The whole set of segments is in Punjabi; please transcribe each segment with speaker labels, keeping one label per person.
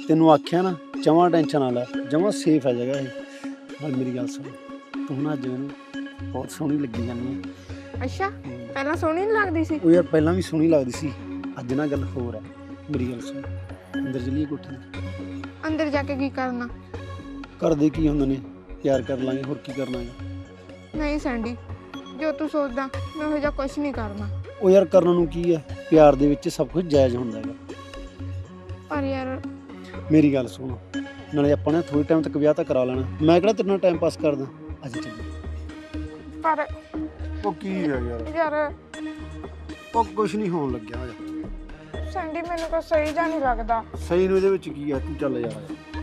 Speaker 1: ਤੈਨੂੰ ਆਖਿਆ ਨਾ ਜਮਾਂ ਟੈਨਸ਼ਨ ਨਾ ਲੈ, ਜਮਾਂ ਸੇਫ ਹੈ ਜਗ੍ਹਾ ਇਹ। ਨਾਲ ਮੇਰੀ ਗੱਲ ਸੁਣ, ਤੂੰ ਨਾ ਅੱਜ ਮੈਨੂੰ ਬਹੁਤ ਸੋਹਣੀ ਲੱਗੀ ਜਾਂਦੀ ਹੈ।
Speaker 2: ਅੱਛਾ, ਪਹਿਲਾਂ ਸੋਹਣੀ ਨਹੀਂ ਲੱਗਦੀ ਸੀ?
Speaker 1: ਉਹ ਯਾਰ ਪਹਿਲਾਂ ਵੀ ਸੋਹਣੀ ਲੱਗਦੀ ਸੀ, ਅੱਜ ਨਾ ਗੱਲ ਹੋਰ ਹੈ। ਮੇਰੀ ਗੱਲ ਸੁਣ, ਅੰਦਰ ਚੱਲੀਏ ਕੋਠੇ ਤੇ।
Speaker 2: ਅੰਦਰ ਜਾ ਕੇ ਕੀ ਕਰਨਾ?
Speaker 1: ਕਰਦੇ ਕੀ ਹੁੰਦੇ ਨੇ, ਪਿਆਰ ਕਰ ਲਾਂਗੇ, ਹੋਰ ਕੀ ਕਰਨਾ ਹੈ।
Speaker 2: ਨਹੀਂ ਸੈਂਡੀ, ਜੋ ਤੂੰ ਸੋਚਦਾ ਮੈਂ ਉਹੋ ਜਿਹਾ ਕੁਛ ਨਹੀਂ ਕਰਨਾ।
Speaker 1: ਉਹ ਯਾਰ ਕਰਨ ਨੂੰ ਕੀ ਹੈ, ਪਿਆਰ ਦੇ ਵਿੱਚ ਸਭ ਕੁਝ ਜਾਇਜ਼ ਹੁੰਦਾ ਹੈਗਾ।
Speaker 2: ਪਰ ਯਾਰ
Speaker 1: ਮੇਰੀ ਗੱਲ ਸੁਣ, ਨਾਲੇ ਆਪਾਂ ਨੇ ਥੋੜੇ ਟਾਈਮ ਤੱਕ ਵਿਆਹ ਤਾਂ ਕਰਾ ਲੈਣਾ। ਮੈਂ ਕਿਹੜਾ ਤੇਰੇ ਨਾਲ ਟਾਈਮ ਪਾਸ ਕਰਦਾ, ਅੱਜ ਚੱਲੀਏ।
Speaker 2: ਪਰ
Speaker 1: ਉਹ ਕੀ ਹੈ
Speaker 2: ਯਾਰ
Speaker 1: ਉਹ ਕੁਛ ਨਹੀਂ ਹੋਣ ਲੱਗਿਆ ਹਜੇ।
Speaker 2: ਸੈਂਡੀ ਮੈਨੂੰ ਕੋਈ ਸਹੀ ਜਿਹਾ ਨਹੀਂ ਲੱਗਦਾ।
Speaker 1: ਸਹੀ ਨੂੰ ਇਹਦੇ ਵਿੱਚ ਕੀ ਹੈ, ਤੂੰ ਚੱਲ ਯਾਰ।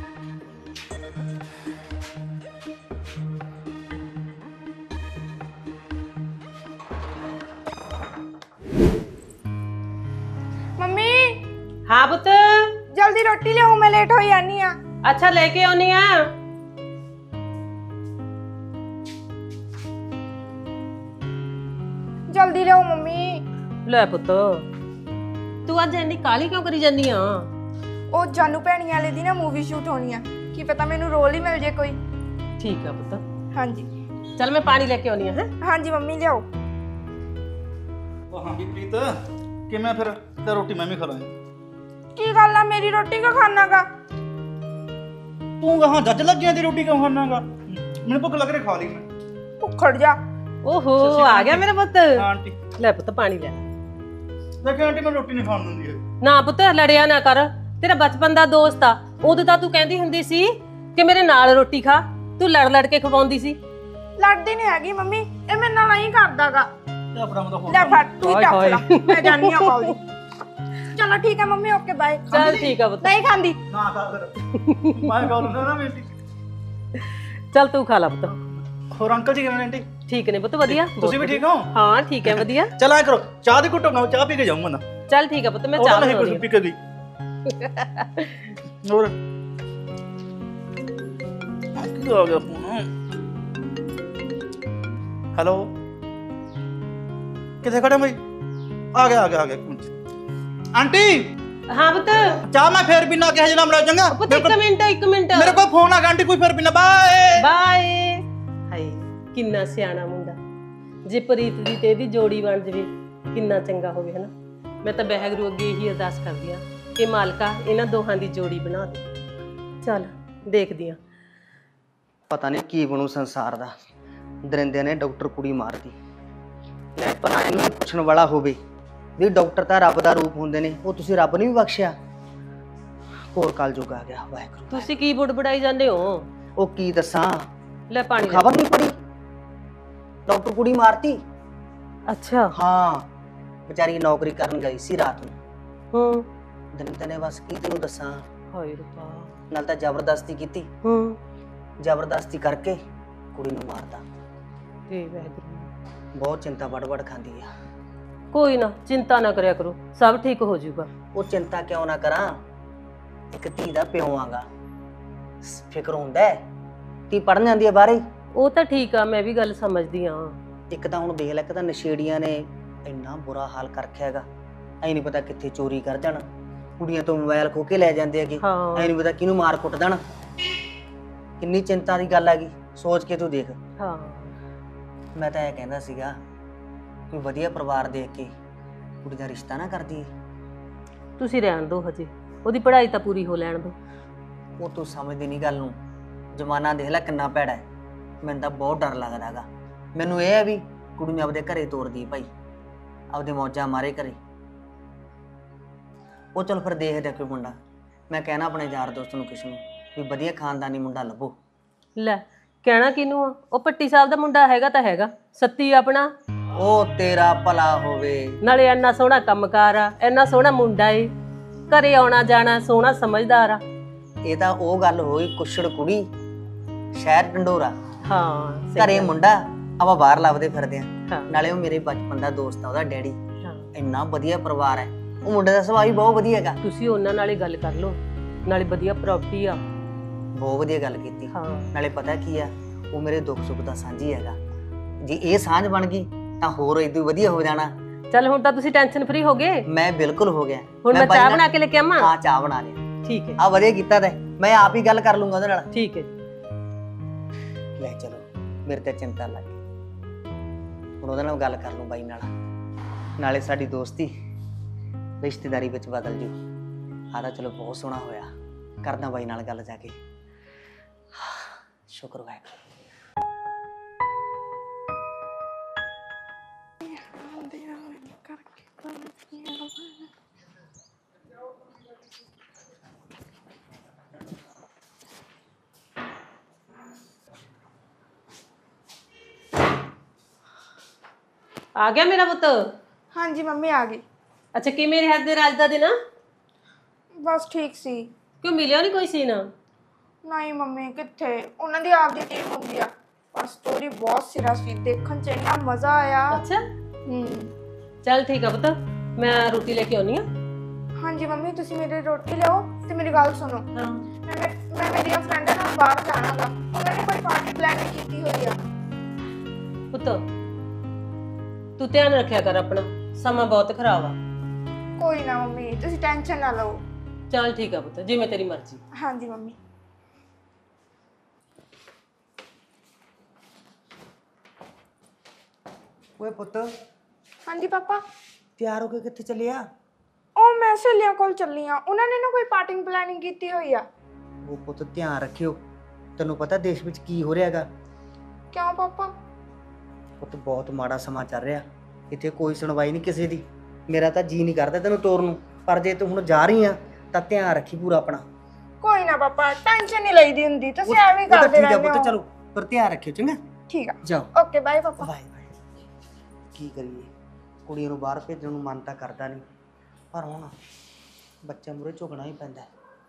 Speaker 2: ਮੰਮੀ
Speaker 3: हाँ पुत,
Speaker 2: ਜਲਦੀ ਰੋਟੀ ਲਿਆਓ, ਮੈਂ ਲੇਟ ਹੋਈ ਜਾਨੀ ਆ।
Speaker 3: अच्छा लेके आनी है।
Speaker 2: ਜਲਦੀ ਲਿਆਓ ਮੰਮੀ।
Speaker 3: ले पुत, तू अज इन्नी काली क्यों करी जानी आ?
Speaker 2: ਉਹ ਜਾਨੂ ਭੈਣੀ ਵਾਲੇ ਦੀ ਨਾ ਮੂਵੀ ਸ਼ੂਟ ਹੋਣੀ ਆ, ਕੀ ਪਤਾ ਮੈਨੂੰ ਰੋਲ ਹੀ ਮਿਲ ਜੇ ਕੋਈ।
Speaker 3: ठीक है पुत,
Speaker 2: ਹਾਂਜੀ
Speaker 3: चल मैं पानी लेके आनी है।
Speaker 2: ਹਾਂਜੀ ਮੰਮੀ ਲਿਆਓ।
Speaker 4: ਉਹ ਹਾਂ ਵੀ ਪ੍ਰੀਤ, ਕਿਵੇਂ ਫਿਰ ਤੇ ਰੋਟੀ ਮੈਂ ਵੀ ਖਾ ਲਾਂ।
Speaker 2: ਕੀ ਗੱਲ ਆ, ਮੇਰੀ ਰੋਟੀ ਕਿਉਂ ਖਾਣਾਗਾ?
Speaker 4: ਤੂੰ ਕਹਾਂ ਜੱਜ ਲੱਗਿਆ ਤੇ ਰੋਟੀ ਕਿਉਂ ਖਾਣਾਗਾ? ਮੈਨੂੰ ਭੁੱਖ ਲੱਗ ਰਹੀ, ਖਾ ਲਈ ਮੈਂ।
Speaker 2: ਭੁੱਖੜ ਜਾ।
Speaker 3: ओहो आ गया मेरा पुत।
Speaker 4: ਹਾਂ ਆਂਟੀ,
Speaker 3: ले पुत पानी ले।
Speaker 4: ਦੇਖਿਆ ਆਂਟੀ ਮੈਂ ਰੋਟੀ ਨਹੀਂ ਖਾਣ ਦਿੰਦੀ ਹੈ।
Speaker 3: ना पुत लड़िया ना कर, तेरा बचपन दा दोस्त आ। उदों तां तू कहंदी हुंदी सी कि मेरे नाल रोटी खा, तू लड़ लड़ के खवाउंदी सी।
Speaker 2: ਲੜਦੀ ਨਹੀਂ ਹੈਗੀ ਮੰਮੀ, ਇਹ ਮੇਰੇ ਨਾਲ ਨਹੀਂ ਕਰਦਾਗਾ।
Speaker 4: ਤੇ ਆਪਣਾ ਮਤਲਬ
Speaker 2: ਲੈ ਫੜ ਤੂੰ
Speaker 3: ਹਾਏ
Speaker 2: ਚੱਕ
Speaker 3: ਹਾਏ।
Speaker 2: ਲੈ, ਮੈਂ ਜਾਨੀ ਆ ਕਾਲਜ। ਚਲੋ ਠੀਕ ਹੈ ਮੰਮੀ, ਓਕੇ ਬਾਏ।
Speaker 3: चल ठीक है पुत,
Speaker 2: ਨਹੀਂ ਖਾਂਦੀ।
Speaker 4: ਨਾ ਖਾ ਫਿਰ ਮੈਂ ਕਹਾਂ ਨਾ ਬੇਟੀ।
Speaker 3: चल तू खा ला पुत।
Speaker 4: ਹੋਰ ਅੰਕਲ ਜੀ ਕਿਵੇਂ ਨੇ ਆਂਟੀ?
Speaker 3: ठीक ने पुत, वधिया।
Speaker 4: ਤੁਸੀਂ ਵੀ ਠੀਕ ਹੋ?
Speaker 3: हाँ ठीक है वधिया।
Speaker 4: ਚਲ ਆ ਕਰੋ, ਚਾਹ ਦੀ ਘੁੱਟ ਬਣਾਓ, ਚਾਹ ਪੀ ਕੇ ਜਾਊਂਗਾ ਨਾ।
Speaker 3: चल ठीक है पुत, मैं
Speaker 4: ਉਹ
Speaker 3: चाह
Speaker 4: ਤਾਂ ਨਹੀਂ
Speaker 3: बनाउणी
Speaker 4: ਕੁਝ
Speaker 3: है।
Speaker 4: ਪੀ ਕੇ ਗਈ। ਹੋਰ ਕੀ ਹੋ ਗਿਆ ਫੋਨ? ਹੈਲੋ, ਕਿੱਥੇ ਖੜੇ ਬਈ? ਆ ਗਿਆ ਇੱਕ ਮਿੰਟ। ਆਂਟੀ
Speaker 3: हाँ पुत,
Speaker 4: ਚਾਹ ਮੈਂ ਫੇਰ ਪੀਣਾ, ਕਿਹਾ ਜਨਾ ਬੜਾ ਚੰਗਾ।
Speaker 3: पुत एक मिनट
Speaker 4: ਮੇਰੇ ਕੋਲ ਫੋਨ ਆ ਗਿਆ ਆਂਟੀ, ਕੋਈ ਫੇਰ ਪੀਣਾ। Bye
Speaker 3: bye. ਹਾਏ ਕਿੰਨਾ ਸਿਆਣਾ ਮੁੰਡਾ, ਜੇ ਪ੍ਰੀਤ ਦੀ ਤੇ ਇਹਦੀ ਜੋੜੀ ਬਣ ਜਵੇ ਕਿੰਨਾ ਚੰਗਾ ਹੋਵੇ ਹਨਾ। ਮੈਂ ਤਾਂ ਵਾਹਿਗੁਰੂ ਅੱਗੇ ਇਹੀ ਅਰਦਾਸ ਕਰਦੀ ਆ ਕਿ ਮਾਲਕਾ ਇਹਨਾਂ ਦੋਹਾਂ ਦੀ ਜੋੜੀ ਬਣਾ ਦੇ। ਚੱਲ ਦੇਖਦੀ ਆ।
Speaker 5: ਪਤਾ ਨਹੀਂ ਕੀ ਬਣੂ ਸੰਸਾਰ ਦਾ। ਦਰਿੰਦਿਆਂ ਨੇ ਡਾਕਟਰ ਕੁੜੀ ਮਾਰਦੀ। ਲੈ ਭਲਾ ਇਹਨੂੰ ਪੁੱਛਣ ਵਾਲਾ ਹੋਵੇ ਵੀ ਡਾਕਟਰ ਤਾਂ ਰੱਬ ਦਾ ਰੂਪ ਹੁੰਦੇ ਨੇ, ਉਹ ਤੁਸੀਂ ਰੱਬ ਨੇ ਵੀ ਬਖਸ਼ਿਆ। ਹੋਰ ਕਲਯੁੱਗ ਆ ਗਿਆ, ਵਾਹਿਗੁਰੂ।
Speaker 3: ਤੁਸੀਂ ਕੀ ਬੁੜਬੜਾਈ ਜਾਂਦੇ ਹੋ?
Speaker 5: ਉਹ ਕੀ ਦੱਸਾਂ,
Speaker 3: ਲੈ ਪਾਣੀ ਲੈ।
Speaker 5: ਖਬਰ ਨਹੀਂ ਪੜੀ ਡਾਕਟਰ ਕੁੜੀ ਮਾਰਤੀ।
Speaker 3: ਅੱਛਾ।
Speaker 5: ਹਾਂ, ਵਿਚਾਰੀ ਨੌਕਰੀ ਕਰਨ ਗਈ ਸੀ ਰਾਤ ਨੂੰ।
Speaker 3: ਹੂੰ।
Speaker 5: ਦਰਿੰਦਿਆਂ ਨੇ ਬਸ ਕੀ ਤੈਨੂੰ ਦੱਸਾਂ,
Speaker 3: ਹਾਏ ਰੱਬਾ।
Speaker 5: ਨਾਲ ਤਾਂ ਜ਼ਬਰਦਸਤੀ ਕੀਤੀ,
Speaker 3: ਹੂੰ।
Speaker 5: ਜ਼ਬਰਦਸਤੀ ਕਰਕੇ ਕੁੜੀ ਨੂੰ ਮਾਰਤਾ।
Speaker 3: ਤੇ ਵਾਹਿਗੁਰੂ,
Speaker 5: ਬਹੁਤ ਚਿੰਤਾ ਵੜ ਖਾਂਦੀ ਆ।
Speaker 3: ਕੋਈ ਨਾ ਚਿੰਤਾ ਨਾ ਕਰਿਆ ਕਰੋ, ਸਭ ਠੀਕ ਹੋ ਜਾਊਗਾ।
Speaker 5: ਉਹ ਚਿੰਤਾ ਕਿਉਂ ਨਾ ਕਰਾਂ, ਇੱਕ ਧੀ ਦਾ ਪਿਓ ਆਂਗਾ, ਫਿਕਰ ਹੁੰਦਾ ਹੈ। ਧੀ ਪੜਨ ਜਾਂਦੀ ਹੈ ਬਾਹਰੇ।
Speaker 3: ਉਹ ਤਾਂ ਠੀਕ ਆ, ਮੈਂ ਵੀ ਗੱਲ ਸਮਝਦੀ ਆ।
Speaker 5: ਇੱਕ ਤਾਂ ਹੁਣ ਦੇਖ ਲੈ, ਇੱਕ ਤਾਂ ਨਸ਼ੇੜੀਆਂ ਨੇ ਇੰਨਾ ਬੁਰਾ ਹਾਲ ਕਰ ਰੱਖਿਆ ਹੈਗਾ। ਐ ਨਹੀਂ ਪਤਾ ਕਿੱਥੇ ਚੋਰੀ ਕਰ ਜਾਣ, ਕੁੜੀਆਂ ਤੋਂ ਮੋਬਾਈਲ ਖੋ ਕੇ ਲੈ ਜਾਂਦੇ ਹੈਗੇ।
Speaker 3: ਹਾਂ।
Speaker 5: ਐ ਨਹੀਂ ਪਤਾ ਕਿਹਨੂੰ ਮਾਰ ਕੁੱਟ ਦੇਣ। ਕਿੰਨੀ ਚਿੰਤਾ ਦੀ ਗੱਲ ਹੈਗੀ, ਸੋਚ ਕੇ ਤੂੰ ਦੇਖ।
Speaker 3: ਹਾਂ।
Speaker 5: ਮੈਂ ਤਾਂ ਇਹ ਕਹਿੰਦਾ ਸੀਗਾ ਕੋਈ ਵਧੀਆ ਪਰਿਵਾਰ ਦੇਖ ਕੇ ਕੁੜੀ ਦਾ ਰਿਸ਼ਤਾ ਨਾ ਕਰਦੀ।
Speaker 3: ਤੁਸੀਂ ਰਹਿਣ ਦਿਓ, ਹਜੇ ਉਹਦੀ ਪੜ੍ਹਾਈ ਤਾਂ ਪੂਰੀ ਹੋ ਲੈਣ ਦਿਓ।
Speaker 5: ਉਹ ਤੂੰ ਸਮਝਦੀ ਨਹੀਂ ਗੱਲ ਨੂੰ। ਜ਼ਮਾਨਾ ਦੇਖ ਲੈ ਕਿੰਨਾ ਭੈੜਾ ਹੈ। ਮੈਨੂੰ ਤਾਂ ਬਹੁਤ ਡਰ ਲੱਗਦਾ ਹੈਗਾ। ਮੈਨੂੰ ਇਹ ਹੈ ਵੀ ਕੁੜੀ ਨੂੰ ਆਪਦੇ ਘਰੇ ਤੋਰਦੀ ਭਾਈ, ਆਪਦੇ ਮੌਜਾਂ ਮਾਰੇ ਘਰੇ। ਉਹ ਚਲ ਫਿਰ ਦੇਖਦੇ ਕੋਈ ਮੁੰਡਾ। ਮੈਂ ਕਹਿਣਾ ਆਪਣੇ ਯਾਰ ਦੋਸਤ ਨੂੰ ਕਿਸੇ ਨੂੰ ਵੀ ਵਧੀਆ ਖਾਨਦਾਨੀ ਮੁੰਡਾ ਲੱਭੋ।
Speaker 3: ਲੈ ਕਹਿਣਾ ਕਿਹਨੂੰ ਆ, ਉਹ ਪੱਟੀ ਸਾਹਿਬ ਦਾ ਮੁੰਡਾ ਹੈਗਾ ਤਾਂ ਹੈਗਾ, ਸੱਤੀ ਆਪਣਾ।
Speaker 5: ਉਹ ਤੇਰਾ ਭਲਾ ਹੋਵੇ।
Speaker 3: ਨਾਲੇ ਇੰਨਾ ਸੋਹਣਾ ਕੰਮਕਾਰ ਆ, ਇੰਨਾ ਸੋਹਣਾ ਮੁੰਡਾ ਏ, ਘਰੇ ਆਉਣਾ ਜਾਣਾ ਸੋਹਣਾ ਸਮਝਦਾਰ ਆ।
Speaker 5: ਇਹ ਤਾਂ ਉਹ ਗੱਲ ਹੋਈ ਕੁਛੜ ਕੁੜੀ ਸ਼ਹਿਰ ਢੰਡੋਰਾ,
Speaker 3: ਹਾਂ
Speaker 5: ਘਰੇ ਮੁੰਡਾ ਆਪਾਂ ਬਾਹਰ ਲੱਭਦੇ ਫਿਰਦੇ ਆ।
Speaker 3: ਹਾਂ।
Speaker 5: ਨਾਲੇ ਉਹ ਮੇਰੇ ਬਚਪਨ ਦਾ ਦੋਸਤ ਆ, ਉਹਦਾ ਡੈਡੀ।
Speaker 3: ਹਾਂ।
Speaker 5: ਇੰਨਾ ਵਧੀਆ ਪਰਿਵਾਰ ਹੈ, ਉਹ ਮੁੰਡੇ ਦਾ ਸੁਭਾਅ ਵੀ ਬਹੁਤ ਵਧੀਆ ਹੈਗਾ।
Speaker 3: ਤੁਸੀਂ ਉਹਨਾਂ ਨਾਲੇ ਗੱਲ ਕਰ ਲਓ, ਨਾਲੇ ਵਧੀਆ ਪ੍ਰਾਪਰਟੀ ਆ।
Speaker 5: ਬਹੁਤ ਵਧੀਆ ਗੱਲ ਕੀਤੀ।
Speaker 3: ਹਾਂ।
Speaker 5: ਨਾਲੇ ਪਤਾ ਕੀ ਆ, ਉਹ ਮੇਰੇ ਦੁੱਖ ਸੁੱਖ ਦਾ ਸਾਂਝੀ ਹੈਗਾ। ਜੇ ਇਹ ਸਾਂਝ ਬਣ ਗਈ ਤਾਂ ਹੋਰ ਇਦੋਂ ਵਧੀਆ ਹੋ ਜਾਣਾ।
Speaker 3: ਚੱਲ ਹੁਣ ਤਾਂ ਤੁਸੀਂ ਟੈਨਸ਼ਨ ਫ੍ਰੀ ਹੋ ਗਏ।
Speaker 5: ਮੈਂ ਬਿਲਕੁਲ ਹੋ ਗਿਆ।
Speaker 3: ਹੁਣ ਮੈਂ
Speaker 5: ਬਾਈ
Speaker 3: ਚਾਹ
Speaker 5: ਨਾਲ-
Speaker 3: ਬਣਾ ਕੇ ਲੈ ਕੇ ਆਵਾਂ?
Speaker 5: ਹਾਂ ਚਾਹ ਬਣਾ ਲਿਆ।
Speaker 3: ਠੀਕ ਹੈ
Speaker 5: ਆ ਵਧੀਆ ਕੀਤਾ ਤੈਂ, ਮੈਂ ਆਪ ਹੀ ਗੱਲ ਕਰ ਲੂੰਗਾ ਉਹਦੇ ਨਾਲ।
Speaker 3: ਠੀਕ ਹੈ
Speaker 5: ਲੈ ਚਲੋ, ਮੇਰੇ ਤੇ ਚਿੰਤਾ ਲੱਗ ਗਈ। ਹੁਣ ਉਹਦੇ ਨਾਲ ਗੱਲ ਕਰ ਲੂੰ ਬਾਈ ਨਾਲ, ਨਾਲੇ ਸਾਡੀ ਦੋਸਤੀ ਰਿਸ਼ਤੇਦਾਰੀ ਵਿੱਚ ਬਦਲ ਜੂ। ਆਹ ਤਾਂ ਚਲੋ ਬਹੁਤ ਸੋਹਣਾ ਹੋਇਆ, ਕਰਦਾ ਬਾਈ ਨਾਲ ਗੱਲ ਜਾ ਕੇ। ਸ਼ੁਕਰ ਵਾਹਿਗੁਰੂ।
Speaker 3: ਆ ਗਿਆ ਮੇਰਾ ਪੁੱਤ।
Speaker 2: ਹਾਂਜੀ ਮੰਮੀ ਆ ਗਈ।
Speaker 3: ਅੱਛਾ ਕਿਵੇਂ ਰਿਹਾ ਦੇ ਰਾਜ ਦਾ ਦਿਨ?
Speaker 2: ਬਸ ਠੀਕ ਸੀ।
Speaker 3: ਕਿਉਂ ਮਿਲਿਆ ਨਹੀਂ ਕੋਈ ਸੀਨ?
Speaker 2: ਨਹੀਂ ਮੰਮੀ ਕਿੱਥੇ, ਉਹਨਾਂ ਦੀ ਆਪਦੀ ਟੀਮ ਹੁੰਦੀ ਆ, ਪਰ ਸਟੋਰੀ ਬਹੁਤ ਸਿਰਾ ਸੀ, ਦੇਖਣ ਚ ਇੰਨਾ ਮਜ਼ਾ ਆਇਆ।
Speaker 3: ਅੱਛਾ
Speaker 2: ਹੂੰ
Speaker 3: ਚੱਲ ਠੀਕ ਆ ਪੁੱਤ, ਮੈਂ ਰੋਟੀ ਲੈ ਕੇ ਆਉਣੀ ਆ।
Speaker 2: ਹਾਂਜੀ ਮੰਮੀ ਤੁਸੀਂ ਮੇਰੀ ਰੋਟੀ ਲਿਓ ਤੇ ਮੇਰੀ ਗੱਲ ਸੁਣੋ।
Speaker 3: ਹਾਂ
Speaker 2: ਮੈਂ ਮੇਰੀਆਂ ਫਰੈਂਡਾਂ ਨਾਲ ਬਾਹਰ ਜਾਣਾ ਗਾ, ਉਹਨਾਂ ਨੇ ਕੋਈ ਪਾਰਟੀ ਪਲਾਨ ਕੀਤੀ ਹੋਈ ਆ।
Speaker 3: ਪੁੱਤ ਤੂੰ ਧਿਆਨ ਰੱਖਿਆ ਕਰ ਆਪਣਾ, ਸਮਾਂ ਬਹੁਤ ਖਰਾਬ ਆ।
Speaker 2: ਕੋਈ ਨਾ ਮੰਮੀ ਤੁਸੀਂ ਟੈਨਸ਼ਨ ਨਾ ਲਓ।
Speaker 3: ਚੱਲ ਠੀਕ ਆ ਪੁੱਤ, ਜਿਵੇਂ ਤੇਰੀ ਮਰਜ਼ੀ।
Speaker 2: ਹਾਂਜੀ ਮੰਮੀ।
Speaker 5: ਓਏ ਪੁੱਤ,
Speaker 2: ਹਾਂਜੀ ਪਾਪਾ।
Speaker 5: ਤਿਆਰ ਹੋ ਕੇ ਕਿੱਥੇ ਚੱਲਿਆ?
Speaker 2: ਉਹ ਮੈਂ ਸਹੇਲੀਆਂ ਕੋਲ ਚੱਲੀ ਆ, ਉਹਨਾਂ ਨੇ ਨਾ ਕੋਈ ਪਾਰਟੀ ਪਲਾਨਿੰਗ ਕੀਤੀ ਹੋਈ ਆ।
Speaker 5: ਉਹ ਪੁੱਤ ਧਿਆਨ ਰੱਖਿਓ, ਤੈਨੂੰ ਪਤਾ ਦੇਸ਼ ਵਿੱਚ ਕੀ ਹੋ ਰਿਹਾ ਹੈਗਾ।
Speaker 2: ਕਿਉਂ ਪਾਪਾ?
Speaker 5: ਪੁੱਤ ਬਹੁਤ ਮਾੜਾ ਸਮਾਂ ਚੱਲ ਰਿਹਾ, ਇੱਥੇ ਕੋਈ ਸੁਣਵਾਈ ਨਹੀਂ ਕਿਸੇ ਦੀ। ਮੇਰਾ ਤਾਂ ਜੀ ਨਹੀਂ ਕਰਦਾ ਤੈਨੂੰ ਤੋਰਨ ਨੂੰ, ਪਰ ਜੇ ਤੂੰ ਹੁਣ ਜਾ ਰਹੀ ਆ ਤਾਂ ਧਿਆਨ ਰੱਖੀ ਪੂਰਾ ਆਪਣਾ।
Speaker 2: ਕੋਈ ਨਾ ਪਾਪਾ, ਟੈਨਸ਼ਨ ਨਹੀਂ ਲਈਦੀ ਹੁੰਦੀ, ਤੁਸੀਂ ਐਵੇਂ
Speaker 5: ਉਹ ਤਾਂ
Speaker 2: ਕਰਦੇ
Speaker 5: ਠੀਕ ਆ
Speaker 2: ਰਹਿੰਦੇ
Speaker 5: ਪੁੱਤ,
Speaker 2: ਹੋ।
Speaker 5: ਚਲੋ ਪਰ ਧਿਆਨ ਰੱਖਿਓ ਚੰਗਾ।
Speaker 2: ਠੀਕ ਆ,
Speaker 5: ਜਾਓ।
Speaker 2: Okay bye papa.
Speaker 5: Bye bye. ਕੀ ਕਰੀਏ, ਕੁੜੀਆਂ ਨੂੰ ਬਾਹਰ ਭੇਜਣ ਨੂੰ ਮਨ ਤਾਂ ਕਰਦਾ ਨਹੀਂ, ਪਰ ਹੁਣ ਬੱਚਿਆਂ ਮੂਹਰੇ ਝੁਕਣਾ ਹੀ ਪੈਂਦਾ।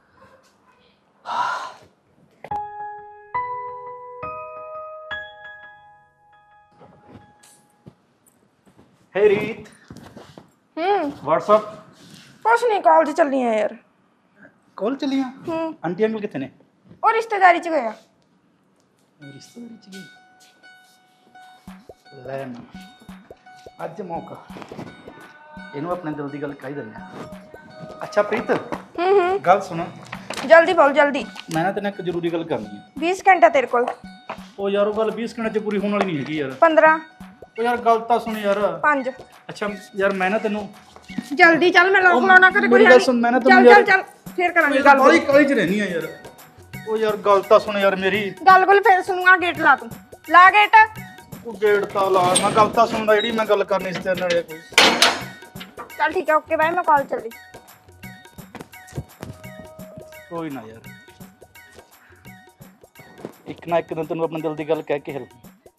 Speaker 4: ਹੇ ਰੀਤ, WhatsApp
Speaker 2: ਕੁਛ ਨਹੀਂ, ਕਾਲਜ ਚੱਲੀ ਆ ਯਾਰ।
Speaker 4: ਕਾਲ ਚੱਲੀਆਂ? ਆਂਟੀ ਅੰਕਲ ਕਿੱਥੇ ਨੇ?
Speaker 2: ਉਹ ਰਿਸ਼ਤੇਦਾਰੀ ਚ ਗਿਆ।
Speaker 4: ਰਿਸ਼ਤੇਦਾਰੀ ਚ ਗਈ? ਲੈ ਨਾ, ਅੱਜ ਮੌਕਾ, ਇਹਨੂੰ ਆਪਣੇ ਦਿਲ ਦੀ ਗੱਲ ਕਹਿ ਦਿੰਦੇ ਆ। ਅੱਛਾ ਪ੍ਰੀਤ, ਗੱਲ ਸੁਣ,
Speaker 2: ਜਲਦੀ ਬੋਲ ਜਲਦੀ।
Speaker 4: ਮੈਂ ਨਾ ਤੇਰੇ ਨਾਲ ਇੱਕ ਜ਼ਰੂਰੀ ਗੱਲ ਕਰਨੀ ਹੈ।
Speaker 2: 20 ਘੰਟਾ ਤੇਰੇ ਕੋਲ।
Speaker 4: ਉਹ ਯਾਰ ਉਹ ਗੱਲ 20 ਘੰਟੇ ਚ ਪੂਰੀ ਹੋਣ ਵਾਲੀ ਨਹੀਂ ਹੈਗੀ ਯਾਰ।
Speaker 2: 15।
Speaker 4: ਉਹ ਯਾਰ ਗੱਲ ਤਾਂ ਸੁਣ ਯਾਰ।
Speaker 2: 5।
Speaker 4: ਅੱਛਾ ਯਾਰ ਮੈਂ ਨਾ ਤੈਨੂੰ
Speaker 2: ਜਲਦੀ ਚੱਲ, ਮੈਂ ਲੋਕ ਲਾਉਣਾ ਕਰ।
Speaker 4: ਮੇਰੀ ਗੱਲ ਸੁਣ, ਮੈਂ ਨਾ ਤੈਨੂੰ
Speaker 2: ਚੱਲ ਚੱਲ ਫੇਰ ਕਰਾਂਗੇ ਗੱਲ।
Speaker 4: ਕਾਲੀ ਕਾਲੀ ਚ ਰਹਿਣੀ ਆ ਯਾਰ। ਉਹ ਯਾਰ ਗੱਲ ਤਾਂ ਸੁਣ ਯਾਰ ਮੇਰੀ।
Speaker 2: ਗੱਲ ਕੋਲ ਫੇਰ ਸੁਣੂਗਾ, ਗੇਟ ਲਾ ਤੂੰ, ਲਾ ਗੇਟ।
Speaker 4: ਉਹ ਗੇਟ ਤਾਂ ਲਾ, ਮੈਂ ਗੱਲ ਤਾਂ ਸੁਣਦਾ ਜਿਹੜੀ ਮੈਂ ਗੱਲ ਕਰਨੀ ਸੀ ਤੇਰੇ ਨਾਲ ਕੋਈ।
Speaker 2: ਚੱਲ ਠੀਕ ਹੈ, ਓਕੇ ਬਾਏ, ਮੈਂ ਕਾਲ ਚੱਲੀ।
Speaker 4: ਕੋਈ ਨਾ ਯਾਰ, ਇੱਕ ਨਾ ਇੱਕ ਦਿਨ ਤੈਨੂੰ ਆਪਣੇ ਦਿਲ ਦੀ ਗੱਲ ਕਹਿ ਕੇ ਹਿਲ।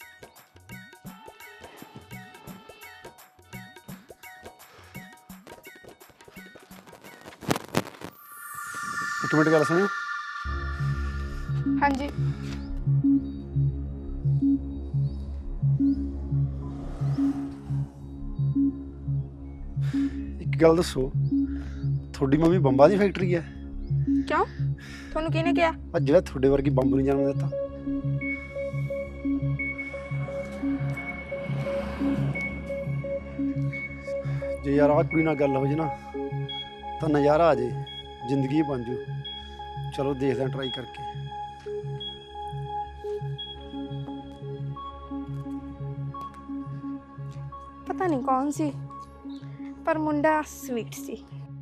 Speaker 1: ਇੱਕ ਮਿੰਟ ਗੱਲ ਸੁਣਿਓ।
Speaker 2: ਹਾਂਜੀ
Speaker 1: ਇੱਕ ਗੱਲ ਦੱਸੋ, ਤੁਹਾਡੀ ਮੰਮੀ ਬੰਬਾਂ ਦੀ ਫੈਕਟਰੀ ਹੈ?
Speaker 2: ਕਿਉਂ, ਤੁਹਾਨੂੰ ਕਿਹਨੇ ਕਿਹਾ?
Speaker 1: ਆ ਜਿਹੜਾ ਤੁਹਾਡੇ ਵਰਗੀ ਬੰਬ ਨਹੀਂ ਜਨਮ ਦਿੱਤਾ। ਜੇ ਯਾਰ ਆਹ ਕੋਈ ਨਾ ਗੱਲ ਹੋ ਜੇ ਨਾ ਤਾਂ ਨਜ਼ਾਰਾ ਆ ਜੇ, ਜ਼ਿੰਦਗੀ ਬਣ ਜੂ। ਚਲੋ ਦੇਖਦੇ ਹਾਂ ਟਰਾਈ ਕਰਕੇ।
Speaker 2: ਪਤਾ ਨਹੀਂ ਕੌਣ ਸੀ, ਪਰ ਮੁੰਡਾ ਸਵੀਟ ਸੀ।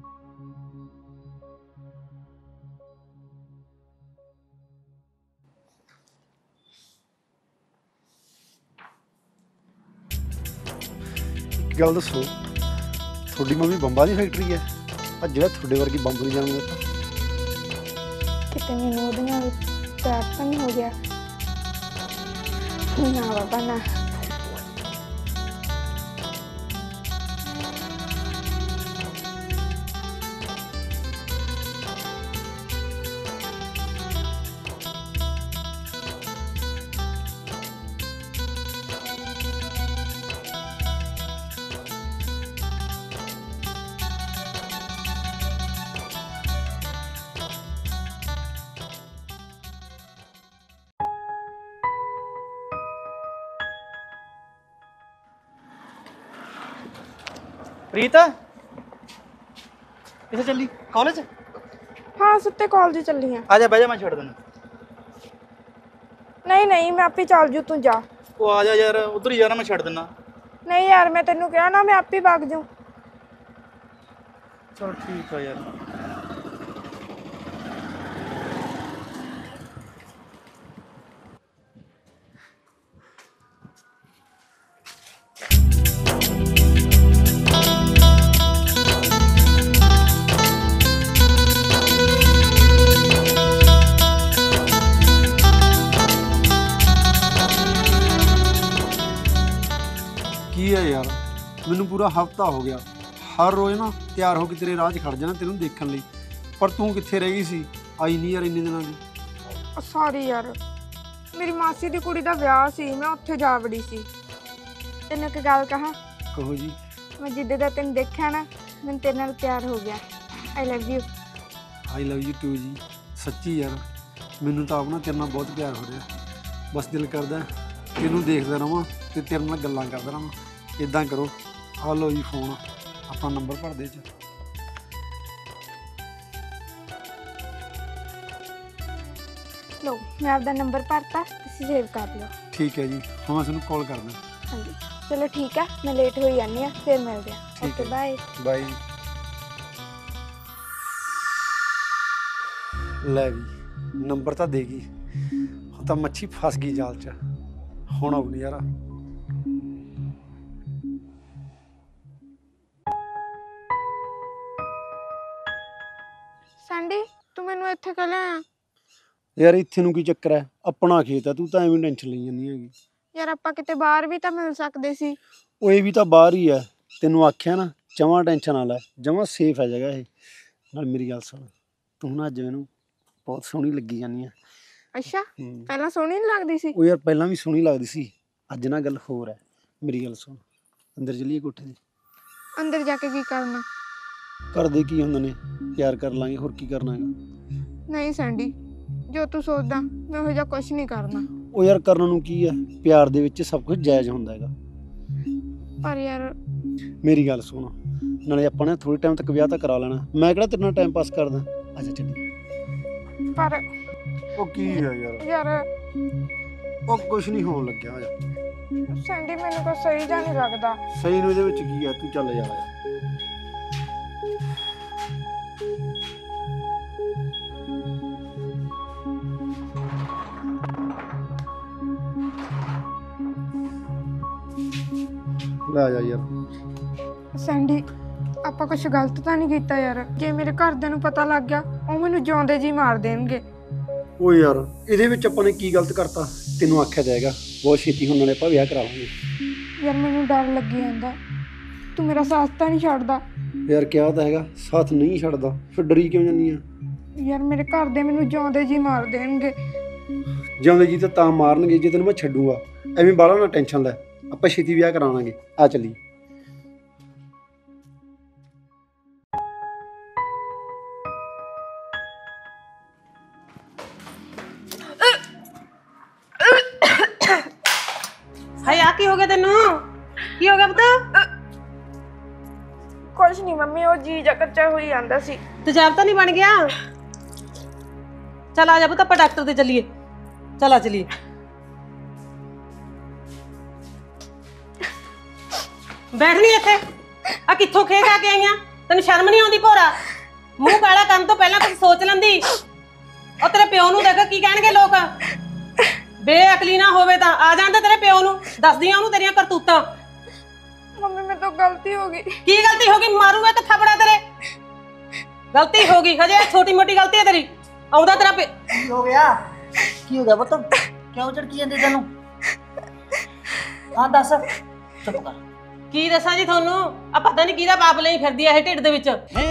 Speaker 1: ਇੱਕ ਗੱਲ ਦੱਸੋ, ਤੁਹਾਡੀ ਮੰਮੀ ਬੰਬਾਂ ਦੀ ਫੈਕਟਰੀ ਹੈ? ਆ ਜਿਹੜਾ ਤੁਹਾਡੇ ਵਰਗੀ ਬੰਬ ਨਹੀਂ ਜਨਮ ਦਿੱਤਾ।
Speaker 2: ਕਿਤੇ ਮੈਨੂੰ ਉਹਦੇ ਨਾਲ ਪਿਆਰ ਤਾਂ ਨਹੀਂ ਹੋ ਗਿਆ? ਨਾ ਬਾਬਾ ਨਾ।
Speaker 4: ਪ੍ਰੀਤ ਕਿੱਥੇ ਚੱਲੀ? ਕਾਲਜ?
Speaker 2: ਹਾਂ ਬਸ ਉੱਤੇ ਕਾਲਜ ਚੱਲੀ ਆ।
Speaker 4: ਆ ਜਾ ਬਹਿ ਜਾ, ਮੈਂ ਛੱਡ ਦਿੰਦਾ।
Speaker 2: ਨਹੀਂ ਨਹੀਂ ਮੈਂ ਆਪੇ ਚੱਲ ਜੂ, ਤੂੰ ਜਾ।
Speaker 4: ਉਹ ਆ ਜਾ ਯਾਰ, ਉਧਰ ਹੀ ਜਾਣਾ, ਮੈਂ ਛੱਡ ਦਿੰਦਾ।
Speaker 2: ਨਹੀਂ ਯਾਰ ਮੈਂ ਤੈਨੂੰ ਕਿਹਾ ਨਾ, ਮੈਂ ਆਪੇ ਵਗ ਜਾਊਂ।
Speaker 4: ਚਲ ਠੀਕ ਆ ਯਾਰ।
Speaker 1: ਕੀ ਹੈ ਯਾਰ, ਮੈਨੂੰ ਪੂਰਾ ਹਫਤਾ ਹੋ ਗਿਆ ਹਰ ਰੋਜ਼ ਨਾ ਤਿਆਰ ਹੋ ਕੇ ਤੇਰੇ ਰਾਹ 'ਚ ਖੜ ਜਾਣਾ ਤੈਨੂੰ ਦੇਖਣ ਲਈ, ਪਰ ਤੂੰ ਕਿੱਥੇ ਰਹਿ ਗਈ ਸੀ? ਆਈ ਨਹੀਂ ਯਾਰ ਇੰਨੇ ਦਿਨਾਂ ਦੀ।
Speaker 2: ਸੌਰੀ ਯਾਰ, ਮੇਰੀ ਮਾਸੀ ਦੀ ਕੁੜੀ ਦਾ ਵਿਆਹ ਸੀ, ਮੈਂ ਉੱਥੇ ਜਾ ਵੜੀ ਸੀ। ਤੈਨੂੰ ਇੱਕ ਗੱਲ ਕਹਾਂ?
Speaker 1: ਕਹੋ ਜੀ।
Speaker 2: ਮੈਂ ਜਿੱਦੇ ਦਾ ਤੈਨੂੰ ਦੇਖਿਆ ਨਾ, ਮੈਨੂੰ ਤੇਰੇ ਨਾਲ ਪਿਆਰ ਹੋ ਗਿਆ। I love you.
Speaker 1: I love you too ਜੀ। ਸੱਚੀ ਯਾਰ, ਮੈਨੂੰ ਤਾਂ ਆਪਣਾ ਤੇਰੇ ਨਾਲ ਬਹੁਤ ਪਿਆਰ ਹੋ ਰਿਹਾ। ਬਸ ਦਿਲ ਕਰਦਾ ਤੈਨੂੰ ਦੇਖਦਾ ਰਹਾਂ ਤੇ ਤੇਰੇ ਨਾਲ ਗੱਲਾਂ ਕਰਦਾ ਰਹਾਂ। ਇੱਦਾਂ ਕਰੋ, ਆ ਲਓ ਜੀ ਫੋਨ, ਆਪਣਾ ਨੰਬਰ ਭਰ ਦੇ 'ਚ।
Speaker 2: ਲਓ ਮੈਂ ਆਪਦਾ ਨੰਬਰ ਭਰਤਾ, ਤੁਸੀਂ ਸੇਵ ਕਰ ਲਓ।
Speaker 1: ਠੀਕ ਹੈ ਜੀ, ਹੁਣ ਮੈਂ ਤੁਹਾਨੂੰ ਕਾਲ ਕਰਦਾ।
Speaker 2: ਹਾਂਜੀ ਚਲੋ ਠੀਕ ਆ, ਮੈਂ ਲੇਟ ਹੋਈ ਜਾਂਦੀ ਆ, ਫਿਰ ਮਿਲਦੇ ਆ।
Speaker 1: ਠੀਕ
Speaker 2: ਓਕੇ
Speaker 1: ਹੈ।
Speaker 2: ਬਾਏ।
Speaker 1: ਬਾਈ। ਲੈ ਵੀ ਨੰਬਰ ਤਾਂ ਦੇ ਗਈ, ਹੁਣ ਤਾਂ ਮੱਛੀ ਫਸ ਗਈ ਜਾਲ 'ਚ। ਹੁਣ ਆਉ ਨਜ਼ਾਰਾ।
Speaker 2: ਸੈਂਡੀ ਤੂੰ ਮੈਨੂੰ ਇੱਥੇ ਕਿਉਂ ਲਿਆਇਆ?
Speaker 1: ਯਾਰ ਇੱਥੇ ਨੂੰ ਕੀ ਚੱਕਰ ਹੈ, ਆਪਣਾ ਖੇਤ ਹੈ, ਤੂੰ ਤਾਂ ਐਵੇਂ ਟੈਨਸ਼ਨ ਲਈ ਜਾਂਦੀ ਹੈਗੀ।
Speaker 2: ਯਾਰ ਆਪਾਂ ਕਿਤੇ ਬਾਹਰ ਵੀ ਤਾਂ ਮਿਲ ਸਕਦੇ ਸੀ।
Speaker 1: ਉਹ ਇਹ ਵੀ ਤਾਂ ਬਾਹਰ ਹੀ ਹੈ, ਤੈਨੂੰ ਆਖਿਆ ਨਾ ਜਮਾਂ ਟੈਨਸ਼ਨ ਨਾ ਲੈ, ਜਮਾਂ ਸੇਫ ਹੈ ਜਗ੍ਹਾ ਇਹ। ਨਾਲ ਮੇਰੀ ਗੱਲ ਸੁਣ, ਤੂੰ ਨਾ ਅੱਜ ਮੈਨੂੰ ਬਹੁਤ ਸੋਹਣੀ ਲੱਗੀ ਜਾਂਦੀ ਆ।
Speaker 2: ਅੱਛਾ, ਪਹਿਲਾਂ ਸੋਹਣੀ ਨਹੀਂ ਲੱਗਦੀ ਸੀ?
Speaker 1: ਉਹ ਯਾਰ ਪਹਿਲਾਂ ਵੀ ਸੋਹਣੀ ਲੱਗਦੀ ਸੀ, ਅੱਜ ਨਾ ਗੱਲ ਹੋਰ ਹੈ। ਮੇਰੀ ਗੱਲ ਸੁਣ, ਅੰਦਰ ਚੱਲੀਏ ਕੋਠੇ ਦੇ।
Speaker 2: ਅੰਦਰ ਜਾ ਕੇ ਕੀ ਕਰਨਾ?
Speaker 1: ਘਰ ਦੇ ਕੀ ਹੁੰਦੇ ਨੇ, ਪਿਆਰ ਕਰ ਲਾਂਗੇ, ਹੋਰ ਕੀ ਕਰਨਾ ਹੈਗਾ।
Speaker 2: ਨਹੀਂ ਸੈਂਡੀ, ਜੋ ਤੂੰ ਸੋਚਦਾ ਮੈਂ ਉਹੋ ਜਿਹਾ ਕੁਝ ਨਹੀਂ ਕਰਨਾ।
Speaker 1: ਉਹ ਯਾਰ ਕਰਨ ਨੂੰ ਕੀ ਹੈ, ਪਿਆਰ ਦੇ ਵਿੱਚ ਸਭ ਕੁਝ ਜਾਇਜ਼ ਹੁੰਦਾ ਹੈਗਾ।
Speaker 2: ਪਰ ਯਾਰ
Speaker 1: ਮੇਰੀ ਗੱਲ ਸੁਣ, ਨਾਲੇ ਆਪਾਂ ਨੇ ਥੋੜੇ ਟਾਈਮ ਤੱਕ ਵਿਆਹ ਤਾਂ ਕਰਾ ਲੈਣਾ, ਮੈਂ ਕਿਹੜਾ ਤੇਰੇ ਨਾਲ ਟਾਈਮ ਪਾਸ ਕਰਦਾ। ਅੱਛਾ ਚੱਲੀ।
Speaker 2: ਪਰ
Speaker 1: ਉਹ ਕੀ ਹੈ ਯਾਰ,
Speaker 2: ਯਾਰ
Speaker 1: ਉਹ ਕੁਝ ਨਹੀਂ ਹੋਣ ਲੱਗਿਆ। ਆ ਜਾ।
Speaker 2: ਸੈਂਡੀ ਮੈਨੂੰ ਕੋਈ ਸਹੀ ਜਿਹਾ ਨਹੀਂ ਲੱਗਦਾ।
Speaker 1: ਸਹੀ ਨੂੰ ਇਹਦੇ ਵਿੱਚ ਕੀ ਹੈ, ਤੂੰ ਚੱਲ ਜਾ। ਲੈ ਜਾ ਯਾਰ।
Speaker 2: ਸੈਂਡੀ ਆਪਾਂ ਕੁਝ ਗਲਤ ਤਾਂ ਨਹੀਂ ਕੀਤਾ ਯਾਰ? ਜੇ ਮੇਰੇ ਘਰਦਿਆਂ ਨੂੰ ਪਤਾ ਲੱਗ ਗਿਆ, ਉਹ ਮੈਨੂੰ ਜਿਉਂਦੇ ਜੀ ਮਾਰ ਦੇਣਗੇ।
Speaker 1: ਉਹ ਯਾਰ ਇਹਦੇ ਵਿੱਚ ਆਪਾਂ ਨੇ ਕੀ ਗਲਤ ਕਰਤਾ? ਤੈਨੂੰ ਆਖਿਆ ਜਾਏਗਾ ਬਹੁਤ ਛੇਤੀ ਹੁਣ ਨਾਲੇ ਆਪਾਂ ਵਿਆਹ ਕਰਾ ਲਾਂਗੇ।
Speaker 2: ਯਾਰ ਮੈਨੂੰ ਡਰ ਲੱਗੀ ਜਾਂਦਾ, ਤੂੰ ਮੇਰਾ ਸਾਥ ਤਾਂ ਨਹੀਂ ਛੱਡਦਾ?
Speaker 1: ਯਾਰ ਕਿਹਾ ਤਾਂ ਹੈਗਾ ਸਾਥ ਨਹੀਂ ਛੱਡਦਾ, ਫਿਰ ਡਰੀ ਕਿਉਂ ਜਾਂਦੀ ਆ?
Speaker 2: ਯਾਰ ਮੇਰੇ ਘਰਦੇ ਮੈਨੂੰ ਜਿਉਂਦੇ ਜੀ ਮਾਰ ਦੇਣਗੇ।
Speaker 1: ਜਿਉਂਦੇ ਜੀ ਤਾਂ ਮਾਰਨਗੇ ਜੇ ਤੈਨੂੰ ਮੈਂ ਛੱਡੂਗਾ। ਐਵੇਂ ਬਾਹਲਾ ਨਾ ਟੈਨਸ਼ਨ ਲੈ, ਆਪਾਂ ਛੇਤੀ ਵਿਆਹ ਕਰਾਵਾਂਗੇ। ਆ ਚੱਲੀ।
Speaker 3: ਹਾਏ ਆ ਕੀ ਹੋ ਗਿਆ ਤੈਨੂੰ? ਕੀ ਹੋ ਗਿਆ ਪੁੱਤ?
Speaker 2: ਕੁਝ ਨਹੀਂ ਮੰਮੀ, ਉਹ ਜੀ ਜਾ ਕੱਚਾ ਹੋਈ ਜਾਂਦਾ ਸੀ।
Speaker 3: ਤੇਜ਼ਾਬ ਤਾਂ ਨਹੀਂ ਬਣ ਗਿਆ? ਚੱਲ ਆ ਜਾ ਪੁੱਤ, ਆਪਾਂ ਡਾਕਟਰ ਤੇ ਚੱਲੀਏ। ਚੱਲ ਆ ਚੱਲੀਏ। ਬੈਠ ਨਹੀਂ ਇੱਥੇ। ਆ ਕਿੱਥੋਂ ਖੇ ਖਾ ਕੇ ਆਈਆਂ? ਤੈਨੂੰ ਸ਼ਰਮ ਨਹੀਂ ਆਉਂਦੀ ਭੋਰਾ? ਮੂੰਹ ਕਾਲਾ ਕਰਨ ਤੋਂ ਪਹਿਲਾਂ ਕੁਝ ਸੋਚ ਲੈਂਦੀ। ਉਹ ਤੇਰੇ ਪਿਓ ਨੂੰ ਦੇਖ ਕੀ ਕਹਿਣਗੇ ਲੋਕ। ਬੇਅਕਲੀ ਨਾ ਹੋਵੇ ਤਾਂ ਆ ਜਾਂਦੇ ਤੇਰੇ ਪਿਓ ਨੂੰ, ਦੱਸਦੀਆਂ ਉਹਨੂੰ ਤੇਰੀਆਂ ਕਰਤੂਤਾਂ।
Speaker 2: ਮੰਮੀ ਮੇਰੇ ਤੋਂ ਗਲਤੀ ਹੋ ਗਈ।
Speaker 3: ਕੀ ਗਲਤੀ ਹੋ ਗਈ? ਮਾਰੂਗਾ ਕਿ ਥੱਪੜਾ ਤੇਰੇ? ਗਲਤੀ ਹੋ ਗਈ, ਹਜੇ ਛੋਟੀ ਮੋਟੀ ਗਲਤੀ ਹੈ ਤੇਰੀ। ਆਉਂਦਾ ਤੇਰਾ
Speaker 5: ਕੀ ਹੋ ਗਿਆ? ਕੀ ਹੋ ਗਿਆ ਪੁੱਤ? ਕਿਉਂ ਝੜਕੀ ਜਾਂਦੀ ਤੈਨੂੰ? ਹਾਂ ਦੱਸ। ਚੁੱਪ ਕਰ।
Speaker 3: ਕੀ ਦੱਸਾਂ ਜੀ ਤੁਹਾਨੂੰ? ਆ ਪਤਾ ਨਹੀਂ ਕਿਹਦਾ ਬਾਪ ਲਈ ਫਿਰਦੀ ਆ ਇਹ ਢਿੱਡ ਦੇ ਵਿੱਚ।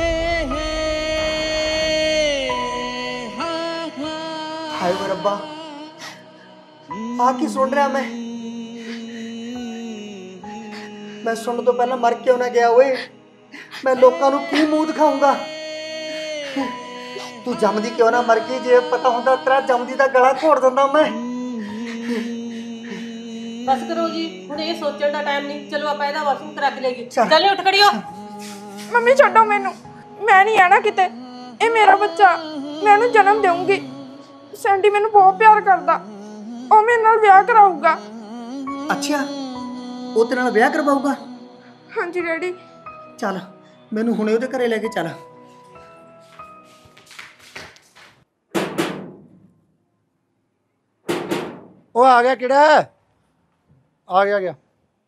Speaker 5: ਹਾਏ ਓਏ ਰੱਬਾ, ਆ ਕੀ ਸੁਣ ਰਿਹਾ ਮੈਂ ਸੁਣਨ ਤੋਂ ਪਹਿਲਾਂ ਮਰ ਕਿਉਂ ਨਾ ਗਿਆ ਓਏ? ਮੈਂ ਲੋਕਾਂ ਨੂੰ ਕੀ ਮੂੰਹ ਦਿਖਾਊਂਗਾ? ਤੂੰ ਜੰਮਦੀ ਕਿਉਂ ਨਾ ਮਰ ਗਈ? ਜੇ ਪਤਾ ਹੁੰਦਾ ਤੇਰਾ ਜੰਮਦੀ ਦਾ ਗਲਾ ਘੋੜ ਦਿੰਦਾ ਮੈਂ।
Speaker 3: ਬਸ ਕਰੋ ਜੀ, ਹੁਣ ਇਹ ਸੋਚਣ ਦਾ ਟਾਈਮ ਨਹੀਂ। ਚਲੋ ਆਪਾਂ ਇਹਦਾ ਵਾਸ਼ਰੂਮ ਕਰਾ ਕੇ ਲਈਏ।
Speaker 5: ਚੱਲ।
Speaker 3: ਚੱਲੇ ਉੱਠ ਖੜਿਓ।
Speaker 2: ਮੰਮੀ ਛੱਡੋ ਮੈਨੂੰ, ਮੈਂ ਨਹੀਂ ਆਣਾ ਕਿਤੇ। ਇਹ ਮੇਰਾ ਬੱਚਾ। ਮੈਂ ਉਹਨੂੰ ਜਨਮ ਦੇਵਾਂਗੀ। ਸੈਂਡੀ ਮੈਨੂੰ ਬਹੁਤ ਪਿਆਰ ਕਰਦਾ, ਉਹ ਮੇਰੇ ਨਾਲ ਵਿਆਹ ਕਰਾਊਗਾ।
Speaker 5: ਅੱਛਾ, ਉਹ ਤੇਰੇ ਨਾਲ ਵਿਆਹ ਕਰਵਾਊਗਾ?
Speaker 2: ਹਾਂਜੀ ਡੈਡੀ।
Speaker 5: ਚੱਲ ਮੈਨੂੰ ਹੁਣੇ ਉਹਦੇ ਘਰੇ ਲੈ ਕੇ ਚੱਲ।
Speaker 1: ਉਹ ਆ ਗਿਆ ਕਿਹੜਾ? ਆ ਗਿਆ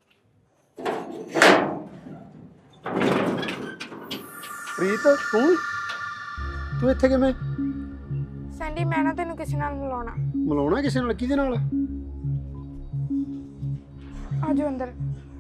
Speaker 1: ਪ੍ਰੀਤ, ਤੂੰ ਇੱਥੇ ਕਿਵੇਂ?
Speaker 2: ਸੈਂਡੀ ਮੈਂ ਨਾ ਤੈਨੂੰ ਕਿਸੇ ਨਾਲ ਮਿਲਾਉਣਾ।
Speaker 1: ਮਿਲਾਉਣਾ ਕਿਸੇ ਨਾਲ? ਕਿਹਦੇ ਨਾਲ?
Speaker 2: ਆਜੋ ਅੰਦਰ।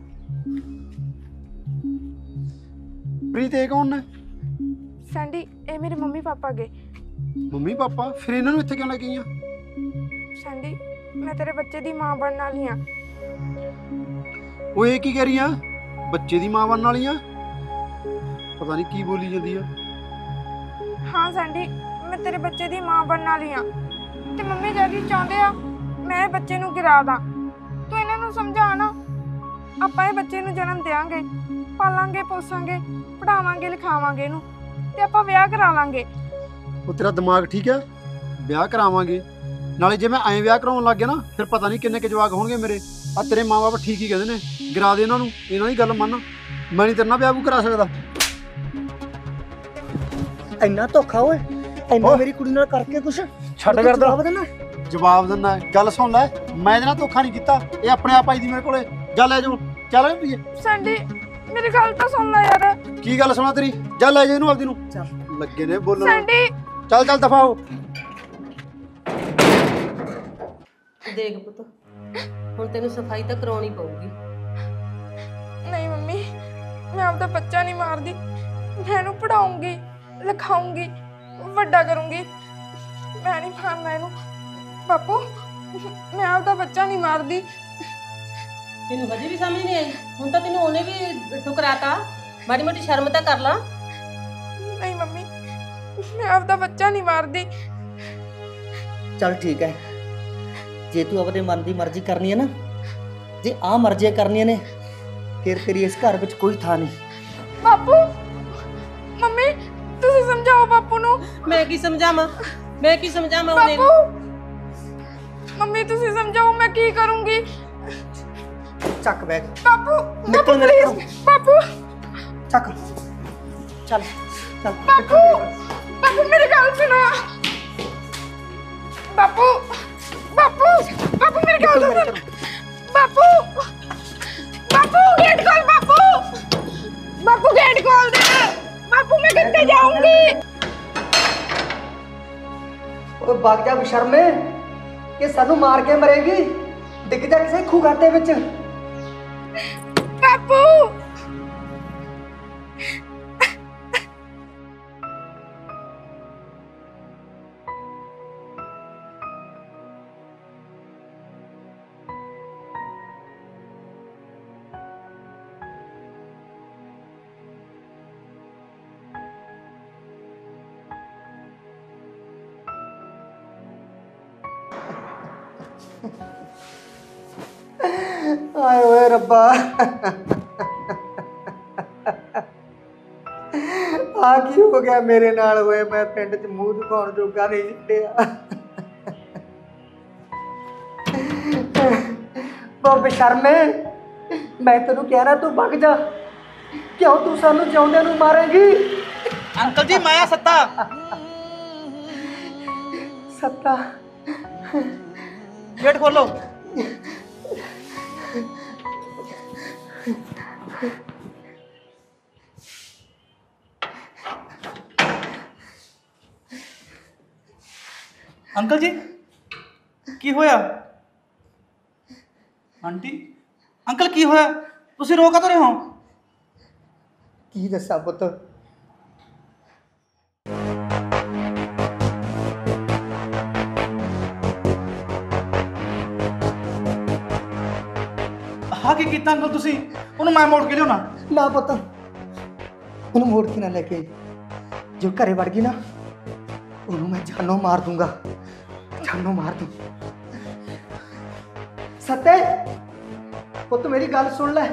Speaker 1: ਪ੍ਰੀਤ ਇਹ ਕੌਣ ਨੇ?
Speaker 2: ਸੈਂਡੀ ਇਹ ਮੇਰੇ ਮੰਮੀ ਪਾਪਾ ਗਏ।
Speaker 1: Mummy papa? ਫਿਰ ਇਹਨਾਂ ਨੂੰ ਇੱਥੇ ਕਿਉਂ ਲੈ ਕੇ ਆਈਆਂ?
Speaker 2: ਸੈਂਡੀ ਮੈਂ ਤੇਰੇ ਬੱਚੇ ਦੀ ਮਾਂ ਬਣਨ ਵਾਲੀ ਆ।
Speaker 1: ਉਹ ਇਹ ਕੀ ਕਹਿ ਰਹੀ ਆ? ਬੱਚੇ ਦੀ ਮਾਂ ਬਣਨ ਵਾਲੀ ਆ? ਪਤਾ ਨਹੀਂ ਕੀ ਬੋਲੀ ਜਾਂਦੀ ਆ।
Speaker 2: ਹਾਂ ਸੈਂਡੀ ਮੈਂ ਤੇਰੇ ਬੱਚੇ ਦੀ ਮਾਂ ਬਣਨ ਵਾਲੀ ਆ ਤੇ ਮੰਮੀ ਡੈਡੀ ਚਾਹੁੰਦੇ ਆ ਮੈਂ ਇਹ ਬੱਚੇ ਨੂੰ ਗਿਰਾ ਦਾਂ। ਤੂੰ ਇਹਨਾਂ ਨੂੰ ਸਮਝਾ ਨਾ। ਆਪਾਂ ਇਹ ਬੱਚੇ ਨੂੰ ਜਨਮ ਦੇਵਾਂਗੇ, ਪਾਲਾਂਗੇ, ਪੋਸਾਂਗੇ, ਪੜਾਵਾਂਗੇ, ਲਿਖਾਵਾਂਗੇ ਇਹਨੂੰ ਤੇ ਆਪਾਂ ਵਿਆਹ ਕਰਾ ਲਾਂਗੇ।
Speaker 1: ਉਹ ਤੇਰਾ ਦਿਮਾਗ ਠੀਕ ਆ? ਵਿਆਹ ਕਰਾਵਾਂਗੇ? ਨਾਲੇ ਜੇ ਮੈਂ ਐਂ ਵਿਆਹ ਕਰਾਉਣ ਲੱਗ ਗਿਆ ਨਾ ਫਿਰ ਪਤਾ ਨਹੀਂ ਕਿੰਨੇ ਕੁ ਜਵਾਕ ਹੋਣਗੇ ਮੇਰੇ। ਆ ਤੇਰੇ ਮਾਂ-ਬਾਪ ਠੀਕ ਹੀ ਕਹਿੰਦੇ ਨੇ, ਗਿਰਾ ਦੇ ਇਹਨਾਂ ਨੂੰ, ਇਹਨਾਂ ਦੀ ਗੱਲ ਮੰਨ। ਮੈਂ ਨਹੀਂ ਤੇਰੇ ਨਾਲ ਵਿਆਹ ਵੀ ਕਰਾ ਸਕਦਾ।
Speaker 5: ਇੰਨਾ ਧੋਖਾ ਓਏ, ਇੰਨਾ ਮੇਰੀ ਕੁੜੀ ਨਾਲ ਕਰਕੇ ਕੁਛ
Speaker 1: ਛੱਡ ਕਰਦਾ।
Speaker 5: ਜਵਾਬ
Speaker 1: ਦਿੰਦਾ। ਗੱਲ ਸੁਣ ਲੈ, ਮੈਂ ਇਹਦੇ ਨਾਲ ਧੋਖਾ ਨਹੀਂ ਕੀਤਾ, ਇਹ ਆਪਣੇ ਆਪ ਆਈ ਦੀ ਮੇਰੇ ਕੋਲੇ। ਜਾ ਲੈ ਜਾਓ, ਚੱਲ ਪੀਏ।
Speaker 2: ਸੈਂਡੀ ਮੇਰੀ ਗੱਲ ਤਾਂ ਸੁਣ ਲੈ ਯਾਰ।
Speaker 1: ਕੀ ਗੱਲ ਸੁਣਾ ਤੇਰੀ? ਜਾ ਲੈ ਜਾ ਇਹਨੂੰ ਆਪਦੀ ਨੂੰ।
Speaker 5: ਚੱਲ
Speaker 1: ਲੱਗੇ ਨੇ ਬੋਲਣ।
Speaker 2: ਸੈਂਡੀ
Speaker 1: ਚੱਲ ਦਫਾ ਹੋ।
Speaker 3: ਦੇਖ ਪੁੱਤ, ਹੁਣ ਤੈਨੂੰ ਸਫਾਈ ਤਾਂ ਕਰਾਉਣੀ ਪਊਗੀ।
Speaker 2: ਨਹੀਂ ਮੰਮੀ ਮੈਂ ਆਪਦਾ ਬੱਚਾ ਨਹੀਂ ਮਾਰਦੀ। ਮੈਂ ਇਹਨੂੰ ਪੜਾਉਂਗੀ, ਲਿਖਾਉਂਗੀ, ਵੱਡਾ ਕਰੂੰਗੀ। ਮੈਂ ਨਹੀਂ ਮਾਰਨਾ ਇਹਨੂੰ। ਬਾਪੂ ਮੈਂ ਆਪਦਾ ਬੱਚਾ ਨਹੀਂ ਮਾਰਦੀ।
Speaker 3: ਤੈਨੂੰ ਹਜੇ ਵੀ ਸਮਝ ਨਹੀਂ ਆਈ? ਹੁਣ ਤਾਂ ਤੈਨੂੰ ਉਹਨੇ ਵੀ ਠੁਕਰਾਤਾ, ਮਾੜੀ ਮੋਟੀ ਸ਼ਰਮ ਤਾਂ ਕਰ ਲਾ।
Speaker 2: ਨਹੀਂ ਮੰਮੀ ਮੈਂ ਆਪਦਾ ਬੱਚਾ ਨਹੀਂ ਮਾਰਦੀ।
Speaker 5: ਚੱਲ ਠੀਕ ਹੈ, ਜੇ ਤੂੰ ਆਪਣੇ ਮਨ ਦੀ ਮਰਜ਼ੀ ਕਰਨੀ ਹੈ ਨਾ, ਜੇ ਆਹ ਮਰਜ਼ੀਆਂ ਕਰਨੀਆਂ ਨੇ, ਫਿਰ ਤੇਰੀ ਇਸ ਘਰ ਵਿੱਚ ਕੋਈ ਥਾਂ ਨਹੀਂ।
Speaker 2: ਬਾਪੂ ਮੰਮੀ ਤੁਸੀਂ ਸਮਝਾਓ ਬਾਪੂ ਨੂੰ।
Speaker 3: ਮੈਂ ਕੀ ਸਮਝਾਵਾਂ ਉਹਨੇ?
Speaker 2: ਬਾਪੂ ਮੰਮੀ ਤੁਸੀਂ ਸਮਝਾਓ, ਮੈਂ ਕੀ ਕਰੂੰਗੀ?
Speaker 5: ਚੱਕ ਬੈਗ,
Speaker 2: ਬਾਪੂ
Speaker 5: ਨਿਕਲ ਮੇਰੇ ਘਰੋਂ।
Speaker 2: ਬਾਪੂ
Speaker 5: ਚੱਕ, ਚੱਲ ਚੱਲ।
Speaker 2: ਬਾਪੂ ਮੇਰੀ ਗੱਲ ਸੁਣੋ। ਬਾਪੂ ਮੇਰੀ ਗੱਲ ਸੁਣ। ਬਾਪੂ ਗੇਟ ਖੋਲ। ਬਾਪੂ ਗੇਟ ਖੋਲ ਦੇ। ਬਾਪੂ ਮੈਂ ਕਿੱਥੇ ਜਾਊਂਗੀ?
Speaker 5: ਓਏ ਭਾਗ ਜਾ ਬਸ਼ਰਮੇ, ਕਿ ਸਾਨੂੰ ਮਾਰ ਕੇ ਮਰੇਗੀ। ਡਿੱਗ ਜਾ ਕਿਸੇ ਖੂਹ ਖਾਤੇ ਵਿੱਚ।
Speaker 2: ਬਾਪੂ
Speaker 5: ਆਏ ਓਏ ਰੱਬਾ, ਆ ਕੀ ਹੋ ਗਿਆ ਮੇਰੇ ਨਾਲ? ਹੋਏ ਮੈਂ ਪਿੰਡ 'ਚ ਮੂੰਹ ਦਿਖਾਉਣ ਜੋਗਾ ਨਹੀਂ ਛੱਡਿਆ। ਬਾਬੇ ਸ਼ਰਮੇ, ਮੈਂ ਤੈਨੂੰ ਕਹਿ ਰਿਹਾ ਤੂੰ ਭੱਗ ਜਾ। ਕਿਉਂ ਤੂੰ ਸਾਨੂੰ ਜਿਉਂਦਿਆਂ ਨੂੰ ਮਾਰੇਗੀ?
Speaker 4: ਅੰਕਲ ਜੀ ਮਾਇਆ ਸੱਤਾ।
Speaker 5: ਸੱਤਾ?
Speaker 4: ਗੇਟ ਖੋਲੋ। अंकल जी की होया? आंटी अंकल की होया? तुसी रो कदों रहे हो?
Speaker 5: ਕੀ ਦੱਸਾਂ ਪੁੱਤ,
Speaker 4: हाँ की कीता अंकल तुसी? उन्होंने मैं मोड़ के लिया
Speaker 5: ਨਾ ਪੁੱਤ, ਉਹਨੂੰ ਮੋੜ ਕੇ ਨਾ ਲੈ ਕੇ। ਜੋ ਘਰੇ ਵੜ ਗਈ ਨਾ, ਉਹਨੂੰ ਮੈਂ ਜਾਨੋਂ ਮਾਰ ਦੂੰਗਾ, ਜਾਨੋਂ ਮਾਰ ਦੂੰ। ਸੱਤੇ ਪੁੱਤ ਮੇਰੀ ਗੱਲ ਸੁਣ ਲੈ,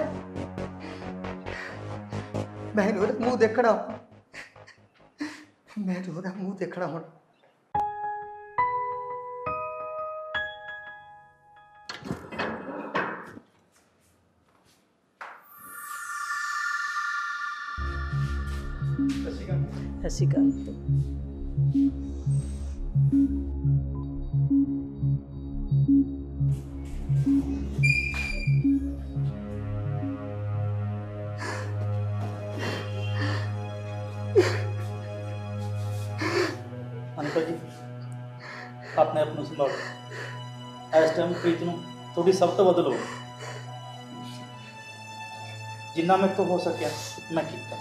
Speaker 5: ਮੈਂ ਉਹਦਾ ਮੂੰਹ ਦੇਖਣਾ, ਮੈਂ ਉਹਦਾ ਮੂੰਹ ਦੇਖਣਾ ਹੁਣ।
Speaker 3: ਸਤਿ ਸ਼੍ਰੀ ਅਕਾਲ।
Speaker 4: ਅੰਕਲ ਜੀ ਆਪਣੇ ਆਪ ਨੂੰ ਸੰਭਾਲੋ। ਇਸ ਟਾਈਮ ਪ੍ਰੀਤ ਨੂੰ ਤੁਹਾਡੀ ਸਭ ਤੋਂ ਵੱਧ ਲੋੜ ਹੈ। ਜਿੰਨਾ ਮੇਰੇ ਤੋਂ ਹੋ ਸਕਿਆ ਮੈਂ ਕੀਤਾ।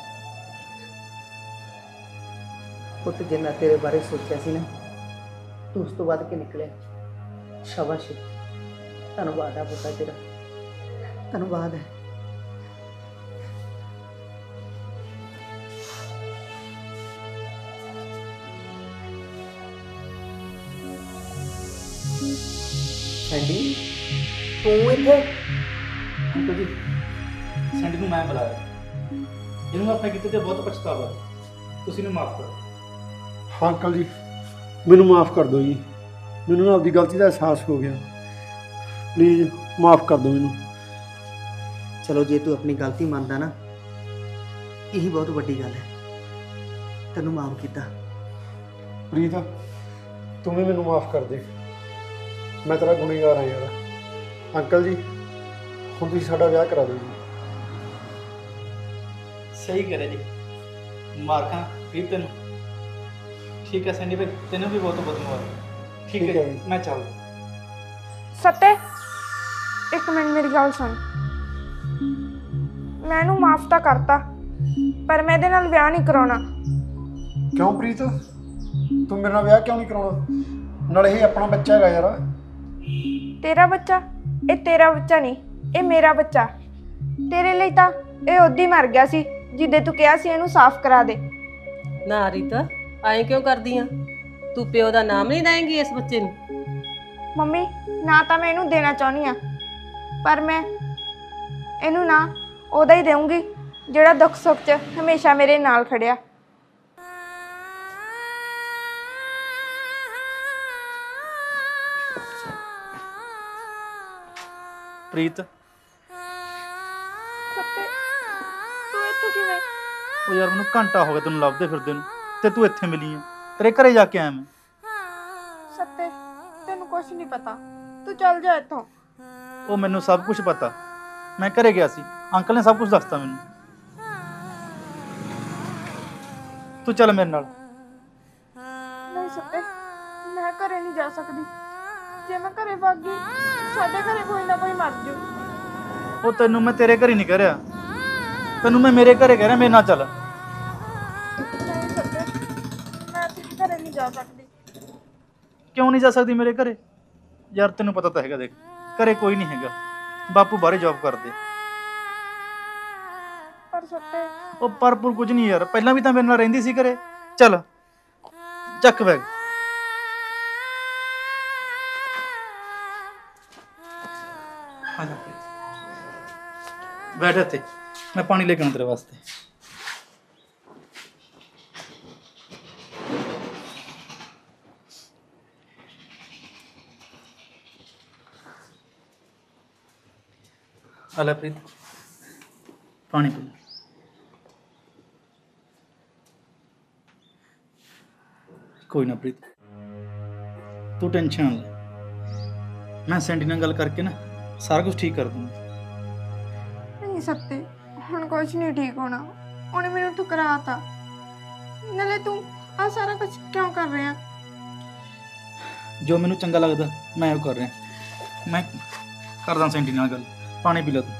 Speaker 5: ਪੁੱਤ ਜਿੰਨਾ ਤੇਰੇ ਬਾਰੇ ਸੋਚਿਆ ਸੀ ਨਾ ਤੂੰ ਉਸ ਤੋਂ ਵੱਧ ਕੇ ਨਿਕਲਿਆ। ਸ਼ਾਬਾਸ਼, ਧੰਨਵਾਦ ਆ ਪੁੱਤਾ ਤੇਰਾ, ਧੰਨਵਾਦ ਹੈ। ਸੈਂਡੀ ਤੂੰ ਇੱਥੇ?
Speaker 4: ਅੰਕਲ ਜੀ ਸੈਂਡੀ ਨੂੰ ਮੈਂ ਬੁਲਾਇਆ। ਇਹਨੂੰ ਆਪਣੇ ਕੀਤੇ ਤੇ ਬਹੁਤ ਪਛਤਾਵਾ ਹੈ। ਤੁਸੀਂ ਇਹਨੂੰ ਮਾਫ ਕਰੋ।
Speaker 1: ਹਾਂ ਅੰਕਲ ਜੀ, ਮੈਨੂੰ ਮਾਫ ਕਰ ਦਿਓ ਜੀ। ਮੈਨੂੰ ਨਾ ਆਪਦੀ ਗਲਤੀ ਦਾ ਅਹਿਸਾਸ ਹੋ ਗਿਆ। ਪਲੀਜ਼ ਮਾਫ ਕਰ ਦਿਓ ਮੈਨੂੰ।
Speaker 5: ਚਲੋ ਜੇ ਤੂੰ ਆਪਣੀ ਗਲਤੀ ਮੰਨਦਾ ਨਾ ਇਹੀ ਬਹੁਤ ਵੱਡੀ ਗੱਲ ਹੈ। ਤੈਨੂੰ ਮਾਫ ਕੀਤਾ।
Speaker 1: ਪ੍ਰੀਤ ਤੂੰ ਵੀ ਮੈਨੂੰ ਮਾਫ ਕਰ ਦੇ। ਮੈਂ ਤੇਰਾ ਗੁਨੇਗਾਰ ਹਾਂ ਯਾਰ। ਅੰਕਲ ਜੀ ਹੁਣ ਤੁਸੀਂ ਸਾਡਾ ਵਿਆਹ ਕਰਾ ਦਿਓ ਜੀ।
Speaker 4: ਸਹੀ ਕਰੇ ਜੀ। ਮਾਰਕਾਂ ਪ੍ਰੀਤ ਤੈਨੂੰ। ਠੀਕ ਹੈ ਸੈਂਡੀ ਭਾਈ, ਤੈਨੂੰ ਵੀ ਬਹੁਤ ਬਹੁਤ ਮੁਬਾਰਕ। ਠੀਕ ਹੈ ਜੀ, ਮੈਂ ਚੱਲਦਾ।
Speaker 2: ਸੱਤੇ ਇੱਕ ਮਿੰਟ ਮੇਰੀ ਗੱਲ ਸੁਣ। ਮੈਂ ਇਹਨੂੰ ਮਾਫ ਤਾਂ ਕਰਤਾ ਪਰ ਮੈਂ ਇਹਦੇ ਨਾਲ ਵਿਆਹ ਨਹੀਂ ਕਰਾਉਣਾ।
Speaker 1: ਕਿਉਂ ਪ੍ਰੀਤ, ਤੂੰ ਮੇਰੇ ਨਾਲ ਵਿਆਹ ਕਿਉਂ ਨਹੀਂ ਕਰਾਉਣਾ? ਨਾਲੇ ਇਹ ਆਪਣਾ ਬੱਚਾ ਹੈਗਾ ਯਾਰ।
Speaker 2: ਤੇਰਾ ਬੱਚਾ? ਇਹ ਤੇਰਾ ਬੱਚਾ ਨਹੀਂ, ਇਹ ਮੇਰਾ ਬੱਚਾ। ਤੇਰੇ ਲਈ ਤਾਂ ਇਹ ਉਦੋਂ ਹੀ ਮਰ ਗਿਆ ਸੀ ਜਿੱਦੇ ਤੂੰ ਕਿਹਾ ਸੀ ਇਹਨੂੰ ਸਾਫ਼ ਕਰਾ ਦੇ।
Speaker 3: ਨਾ ਰੀਤਾ, ਐਂ ਕਿਉਂ ਕਰਦੀ ਆ? ਤੂੰ ਪਿਓ ਦਾ ਨਾਮ ਨਹੀਂ ਦੇਂਗੀ ਇਸ ਬੱਚੇ ਨੂੰ?
Speaker 2: ਮੰਮੀ ਨਾ ਤਾਂ ਮੈਂ ਇਹਨੂੰ ਦੇਣਾ ਚਾਹੁੰਦੀ ਆ ਪਰ ਮੈਂ ਇਹਨੂੰ ਨਾ ਉਹਦਾ ਹੀ ਦੇਵਾਂਗੀ ਜਿਹੜਾ ਦੁੱਖ ਸੁੱਖ 'ਚ ਹਮੇਸ਼ਾ ਮੇਰੇ ਨਾਲ ਖੜਿਆ।
Speaker 4: ਪ੍ਰੀਤ
Speaker 2: ਸੱਤੇ ਤੂੰ ਇੱਥੇ ਕਿਵੇਂ?
Speaker 4: ਉਹ ਯਾਰ ਮੈਨੂੰ ਘੰਟਾ ਹੋ ਗਿਆ ਤੈਨੂੰ ਲੱਭਦੇ ਫਿਰਦੇ ਨੂੰ, ਤੇ ਤੂੰ ਇੱਥੇ ਮਿਲੀ ਆ। ਤੇਰੇ ਘਰੇ ਜਾ ਕੇ ਆਇਆ ਮੈਂ।
Speaker 2: ਸੱਤੇ ਤੈਨੂੰ ਕੁਝ ਨਹੀਂ ਪਤਾ, ਤੂੰ ਚੱਲ ਜਾ ਇੱਥੋਂ।
Speaker 4: ਉਹ ਮੈਨੂੰ ਸਭ ਕੁਝ ਪਤਾ। ਮੈਂ ਘਰੇ ਗਿਆ ਸੀ, ਅੰਕਲ ਨੇ ਸਭ ਕੁਝ ਦੱਸਤਾ ਮੈਨੂੰ। ਤੂੰ ਚੱਲ ਮੇਰੇ ਨਾਲ।
Speaker 2: ਨਹੀਂ ਸੱਤੇ ਮੈਂ ਘਰੇ ਨਹੀਂ ਜਾ ਸਕਦੀ। ਜੇ ਮੈਂ ਘਰੇ ਭੱਜ ਗਈ ਸਾਡੇ ਘਰੇ ਕੋਈ ਨਾ ਕੋਈ ਮਰ ਜੂ।
Speaker 4: ਉਹ ਤੈਨੂੰ ਮੈਂ ਤੇਰੇ ਘਰੇ ਨਹੀਂ ਕਹਿ ਰਿਹਾ, ਤੈਨੂੰ ਮੈਂ ਮੇਰੇ ਘਰੇ ਕਹਿ ਰਿਹਾ। ਮੇਰੇ ਨਾਲ ਚੱਲ।
Speaker 2: ਨਹੀਂ ਸੱਤੇ ਮੈਂ ਤੇਰੇ ਘਰੇ ਨਹੀਂ ਜਾ ਸਕਦੀ।
Speaker 4: ਕਿਉਂ ਨਹੀਂ ਜਾ ਸਕਦੀ ਮੇਰੇ ਘਰੇ? ਯਾਰ ਤੈਨੂੰ ਪਤਾ ਤਾਂ ਹੈਗਾ, ਦੇਖ ਘਰੇ ਕੋਈ ਨਹੀਂ ਹੈਗਾ। ਬਾਪੂ ਬਾਹਰੇ ਜੌਬ ਕਰਦੇ।
Speaker 2: ਪਰ ਸੱਤੇ
Speaker 4: ਉਹ ਪਰਪੁਰ ਕੁਝ ਨਹੀਂ ਯਾਰ, ਪਹਿਲਾਂ ਵੀ ਤਾਂ ਮੇਰੇ ਨਾਲ ਰਹਿੰਦੀ ਸੀ ਘਰੇ। ਚੱਲ ਚੱਕ ਬੈਗ। ਆ ਜਾ ਬੈਠ ਇੱਥੇ, ਮੈਂ ਪਾਣੀ ਲੈ ਕੇ ਆਉਂ ਤੇਰੇ ਵਾਸਤੇ। ਆ ਲੈ ਪ੍ਰੀਤ ਪਾਣੀ ਪੀ ਲੈ। ਕੋਈ ਨਾ ਪ੍ਰੀਤ, ਤੂੰ ਟੈਨਸ਼ਨ ਨਾ ਲੈ। ਮੈਂ ਸੈਂਡੀ ਨਾਲ ਗੱਲ ਕਰਕੇ ਨਾ ਸਾਰਾ ਕੁਝ ਠੀਕ ਕਰ ਦੂੰਗਾ।
Speaker 2: ਨਹੀਂ ਸੱਤੇ ਹੁਣ ਕੁਝ ਨਹੀਂ ਠੀਕ ਹੋਣਾ। ਉਹਨੇ ਮੈਨੂੰ ਠੁਕਰਾਤਾ। ਨਾਲੇ ਤੂੰ ਆ ਸਾਰਾ ਕੁਝ ਕਿਉਂ ਕਰ ਰਿਹਾ?
Speaker 4: ਜੋ ਮੈਨੂੰ ਚੰਗਾ ਲੱਗਦਾ ਮੈਂ ਉਹ ਕਰ ਰਿਹਾ। ਮੈਂ ਕਰਦਾ ਸੈਂਡੀ ਨਾਲ ਗੱਲ। ਪਾਣੀ ਪੀ ਲੈ ਤੂੰ।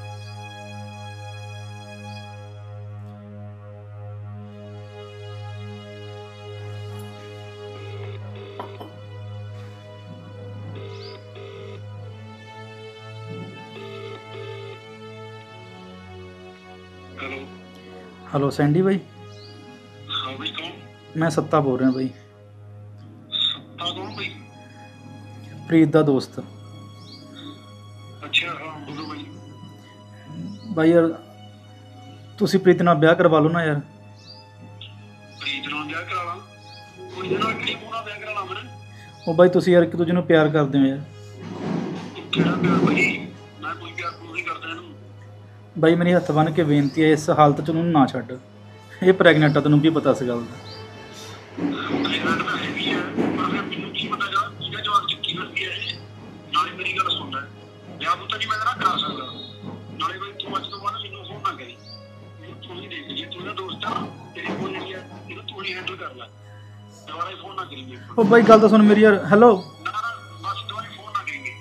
Speaker 4: हेलो सैंडी भाई।
Speaker 6: हाँ भाई कौन?
Speaker 4: मैं सत्ता बोल रहा भाई।
Speaker 6: सत्ता कौन भाई?
Speaker 4: प्रीत दा दोस्त।
Speaker 6: अच्छा हाँ बोलो भाई।
Speaker 4: भाई यार तुसी प्रीत नाल ब्याह करवा लो ना यार।
Speaker 6: प्रीत नाल ब्याह करा ला? कोई ना किसी को ना ब्याह करा ला मैंने।
Speaker 4: ओ भाई तुसी यार एक दूजे नूं प्यार करदे हो यार।
Speaker 6: केड़ा प्यार भाई? मैं कोई प्यार नहीं करदा इहनूं।
Speaker 4: भाई मेरी हत्थ बन के बेनती है, इस हालत च उन्होंने ना छड्ड। ये प्रैगनेंट आ, तैनूं भी पता इस गल दा। ਉਹ ਬਾਈ ਗੱਲ ਤਾਂ ਸੁਣ ਮੇਰੀ ਯਾਰ। ਹੈਲੋ
Speaker 6: ਨਾ ਨਾ ਬਸ ਦੁਬਾਰਾ ਫੋਨ ਨਾ ਕਰੀਏ।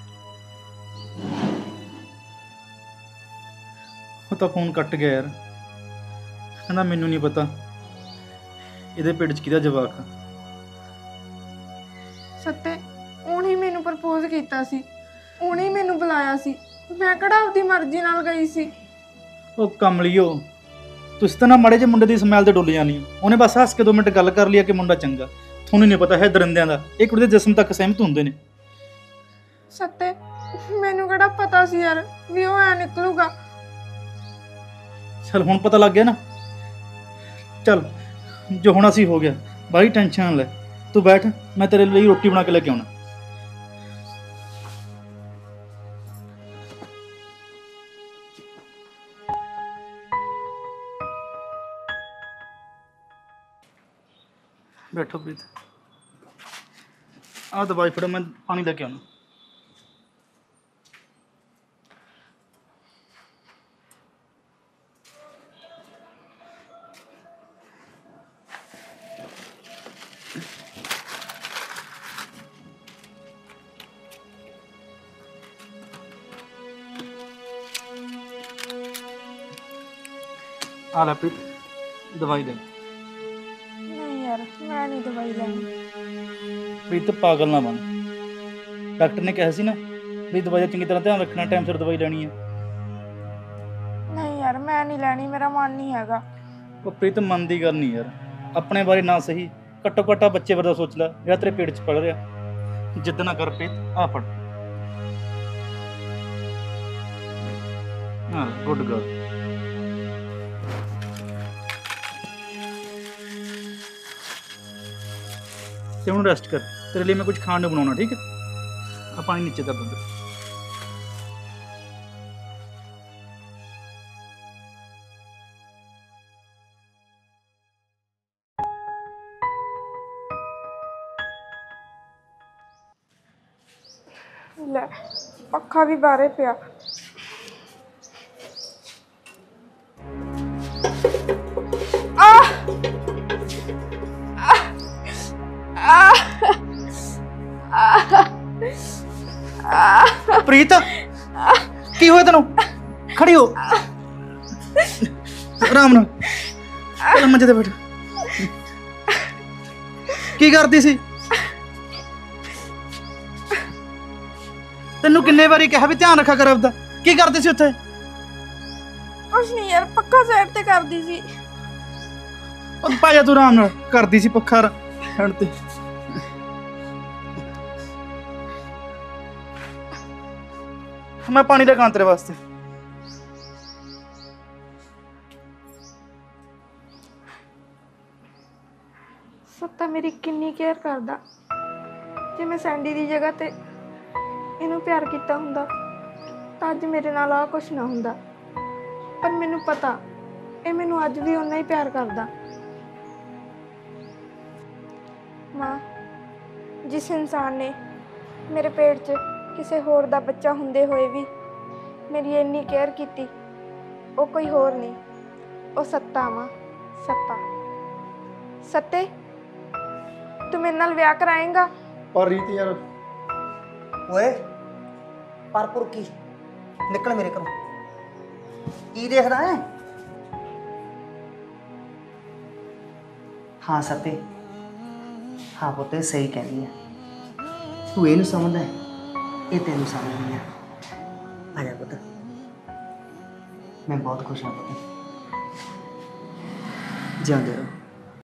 Speaker 4: ਉਹ ਤਾਂ ਫੋਨ ਕੱਟ ਗਿਆ ਯਾਰ। ਕਹਿੰਦਾ ਮੈਨੂੰ ਨਹੀਂ ਪਤਾ ਇਹਦੇ ਪੇਟ 'ਚ ਕਿਹਦਾ ਜਵਾਕ ਆ।
Speaker 2: ਸੱਤੇ ਉਹਨੇ ਮੈਨੂੰ ਪ੍ਰਪੋਜ਼ ਕੀਤਾ ਸੀ, ਉਹਨੇ ਮੈਨੂੰ ਬੁਲਾਇਆ ਸੀ, ਮੈਂ ਕਿਹੜਾ ਆਪਦੀ ਮਰਜ਼ੀ ਨਾਲ ਗਈ ਸੀ।
Speaker 4: ਉਹ ਕਮਲੀਓ, ਤੁਸੀਂ ਤਾਂ ਨਾ ਮਾੜੇ ਜਿਹੇ ਮੁੰਡੇ ਦੀ ਸਮੈਲ ਤੇ ਡੁੱਲ ਜਾਣੀ ਹੋ। ਉਹਨੇ ਬਸ ਹੱਸ ਕੇ 2 ਮਿੰਟ ਗੱਲ ਕਰ ਲਿਆ ਕਿ ਮੁੰਡਾ ਚੰਗਾ। ਤੁਹਾਨੂੰ ਨਹੀਂ ਪਤਾ ਹੈ ਦਰਿੰਦਿਆਂ ਦਾ ਇੱਕ ਕੁੜੀ ਦੇ ਜਿਸਮ ਤੱਕ ਸਹਿਮਤ ਹੁੰਦੇ ਨੇ।
Speaker 2: ਸੱਤੇ ਮੈਨੂੰ ਕਿਹੜਾ ਪਤਾ ਸੀ ਯਾਰ ਵੀ ਉਹ ਐ ਨਿਕਲੂਗਾ।
Speaker 4: ਚਲ ਹੁਣ ਪਤਾ ਲੱਗ ਗਿਆ ਨਾ। ਚਲ ਜੋ ਹੋਣਾ ਸੀ ਹੋ ਗਿਆ, ਬਾਈ ਟੈਨਸ਼ਨ ਨਾ ਲੈ। ਤੂੰ ਬੈਠ, ਮੈਂ ਤੇਰੇ ਲਈ ਰੋਟੀ ਬਣਾ ਕੇ ਲੈ ਕੇ ਆਉਣਾ। ਬੈਠੋ ਪ੍ਰੀਤ। ਆਹ ਦਵਾਈ ਫੜੋ, ਮੈਂ ਪਾਣੀ ਲੈ ਕੇ ਆਉਣਾ। ਆ ਲੈ ਪ੍ਰੀਤ, ਦਵਾਈ ਲੈ।
Speaker 2: ਨਹੀਂ ਯਾਰ ਮੈਂ ਨਹੀਂ ਦਵਾਈ ਲੈਣੀ।
Speaker 4: ਪ੍ਰੀਤ ਪਾਗਲ ਨਾ ਬਣ। ਡਾਕਟਰ ਨੇ ਕਿਹਾ ਸੀ ਨਾ ਵੀ ਦਵਾਈ ਦਾ ਚੰਗੀ ਤਰ੍ਹਾਂ ਧਿਆਨ ਰੱਖਣਾ, ਟਾਈਮ ਸਿਰ ਦਵਾਈ ਲੈਣੀ ਹੈ।
Speaker 2: ਨਹੀਂ ਯਾਰ ਮੈਂ ਨਹੀਂ ਲੈਣੀ, ਮੇਰਾ ਮਨ ਨਹੀਂ ਹੈਗਾ।
Speaker 4: ਉਹ ਪ੍ਰੀਤ ਮਨ ਦੀ ਗੱਲ ਨਹੀਂ ਯਾਰ, ਆਪਣੇ ਬਾਰੇ ਨਾ ਸਹੀ ਘੱਟੋ ਘੱਟ ਬੱਚੇ ਬਾਰੇ ਸੋਚ ਲੈ ਜਿਹੜਾ ਤੇਰੇ ਪੇਟ 'ਚ ਪਲ ਰਿਹਾ। ਜਿੱਦ ਨਾ ਕਰ ਪ੍ਰੀਤ, ਆ ਫੜ। ਹਾਂ ਗੁੱਡ ਗਰਲ। ਤੇ ਹੁਣ ਰੈਸਟ ਕਰ, ਤੇਰੇ ਲਈ ਮੈਂ ਕੁਝ ਖਾਣ ਨੂੰ ਬਣਾਉਣਾ, ਠੀਕ ਹੈ? ਆ ਪਾਣੀ ਨੀਚੇ ਕਰ ਦਿੰਦਾ।
Speaker 2: ਲੈ ਪੱਖਾ ਵੀ ਬਾਹਰੇ ਪਿਆ।
Speaker 4: ਪ੍ਰੀਤ ਕੀ ਹੋਇਆ ਤੈਨੂੰ? ਖੜੀ ਹੋ, ਆਰਾਮ ਨਾਲ। ਚੱਲ ਮੰਜੇ ਤੇ ਬੈਠ। ਕੀ ਕਰਦੀ ਸੀ? ਤੈਨੂੰ ਕਿੰਨੇ ਵਾਰੀ ਕਿਹਾ ਵੀ ਧਿਆਨ ਰੱਖਿਆ ਕਰ ਆਪਦਾ। ਕੀ ਕਰਦੀ ਸੀ ਉੱਥੇ?
Speaker 2: ਕੁਛ ਨਹੀਂ ਯਾਰ, ਪੱਖਾ ਸਾਈਡ ਤੇ ਕਰਦੀ ਸੀ।
Speaker 4: ਉਹ ਭਾਇਆ ਤੂੰ ਆਰਾਮ ਨਾਲ ਕਰਦੀ ਸੀ ਪੱਖਾ ਛੱਡ ਤੇ। ਮੈਂ ਪਾਣੀ ਲੈ ਕੇ ਆਉਣਾ ਤੇਰੇ ਵਾਸਤੇ।
Speaker 2: ਸੱਤਾ ਮੇਰੀ ਕਿੰਨੀ ਕੇਅਰ ਕਰਦਾ। ਜੇ ਮੈਂ ਸੈਂਡੀ ਦੀ ਜਗ੍ਹਾ ਤੇ ਇਹਨੂੰ ਪਿਆਰ ਕੀਤਾ ਹੁੰਦਾ ਤਾਂ ਅੱਜ ਮੇਰੇ ਨਾਲ ਆਹ ਕੁਛ ਨਾ ਹੁੰਦਾ। ਪਰ ਮੈਨੂੰ ਪਤਾ ਇਹ ਮੈਨੂੰ ਅੱਜ ਵੀ ਓਨਾ ਹੀ ਪਿਆਰ ਕਰਦਾ। ਮਾਂ, ਜਿਸ ਇਨਸਾਨ ਨੇ ਮੇਰੇ ਪੇਟ 'ਚ ਕਿਸੇ ਹੋਰ ਦਾ ਬੱਚਾ ਹੁੰਦੇ ਹੋਏ ਵੀ ਮੇਰੀ ਇੰਨੀ ਕੇਅਰ ਕੀਤੀ, ਉਹ ਕੋਈ ਹੋਰ ਨਹੀਂ, ਉਹ ਸੱਤਾ ਮਾਂ, ਸੱਤਾ। ਸੱਤੇ ਤੂੰ ਮੇਰੇ ਨਾਲ ਵਿਆਹ ਕਰਾਏਂਗਾ?
Speaker 1: ਪਰ ਰੀਤ ਯਾਰ
Speaker 5: ਓਏ ਪਰਪੁਰ ਕੀ ਨਿਕਲ ਮੇਰੇ ਘਰੋਂ। ਕੀ ਦੇਖਦਾ ਹੈ? ਹਾਂ ਸੱਤੇ, ਹਾਂ ਪੁੱਤ ਸਹੀ ਕਹਿੰਦੀ ਹੈ। ਤੂੰ ਇਹਨੂੰ ਸਮਝਦਾ ਹੈ, ਇਹ ਤੈਨੂੰ ਸਮਝਦੀ ਹੈ। ਆ ਜਾ ਪੁੱਤ, ਮੈਂ ਬਹੁਤ ਖੁਸ਼ ਹਾਂ ਪੁੱਤ। ਜਿਉਂਦੇ ਰਹੋ।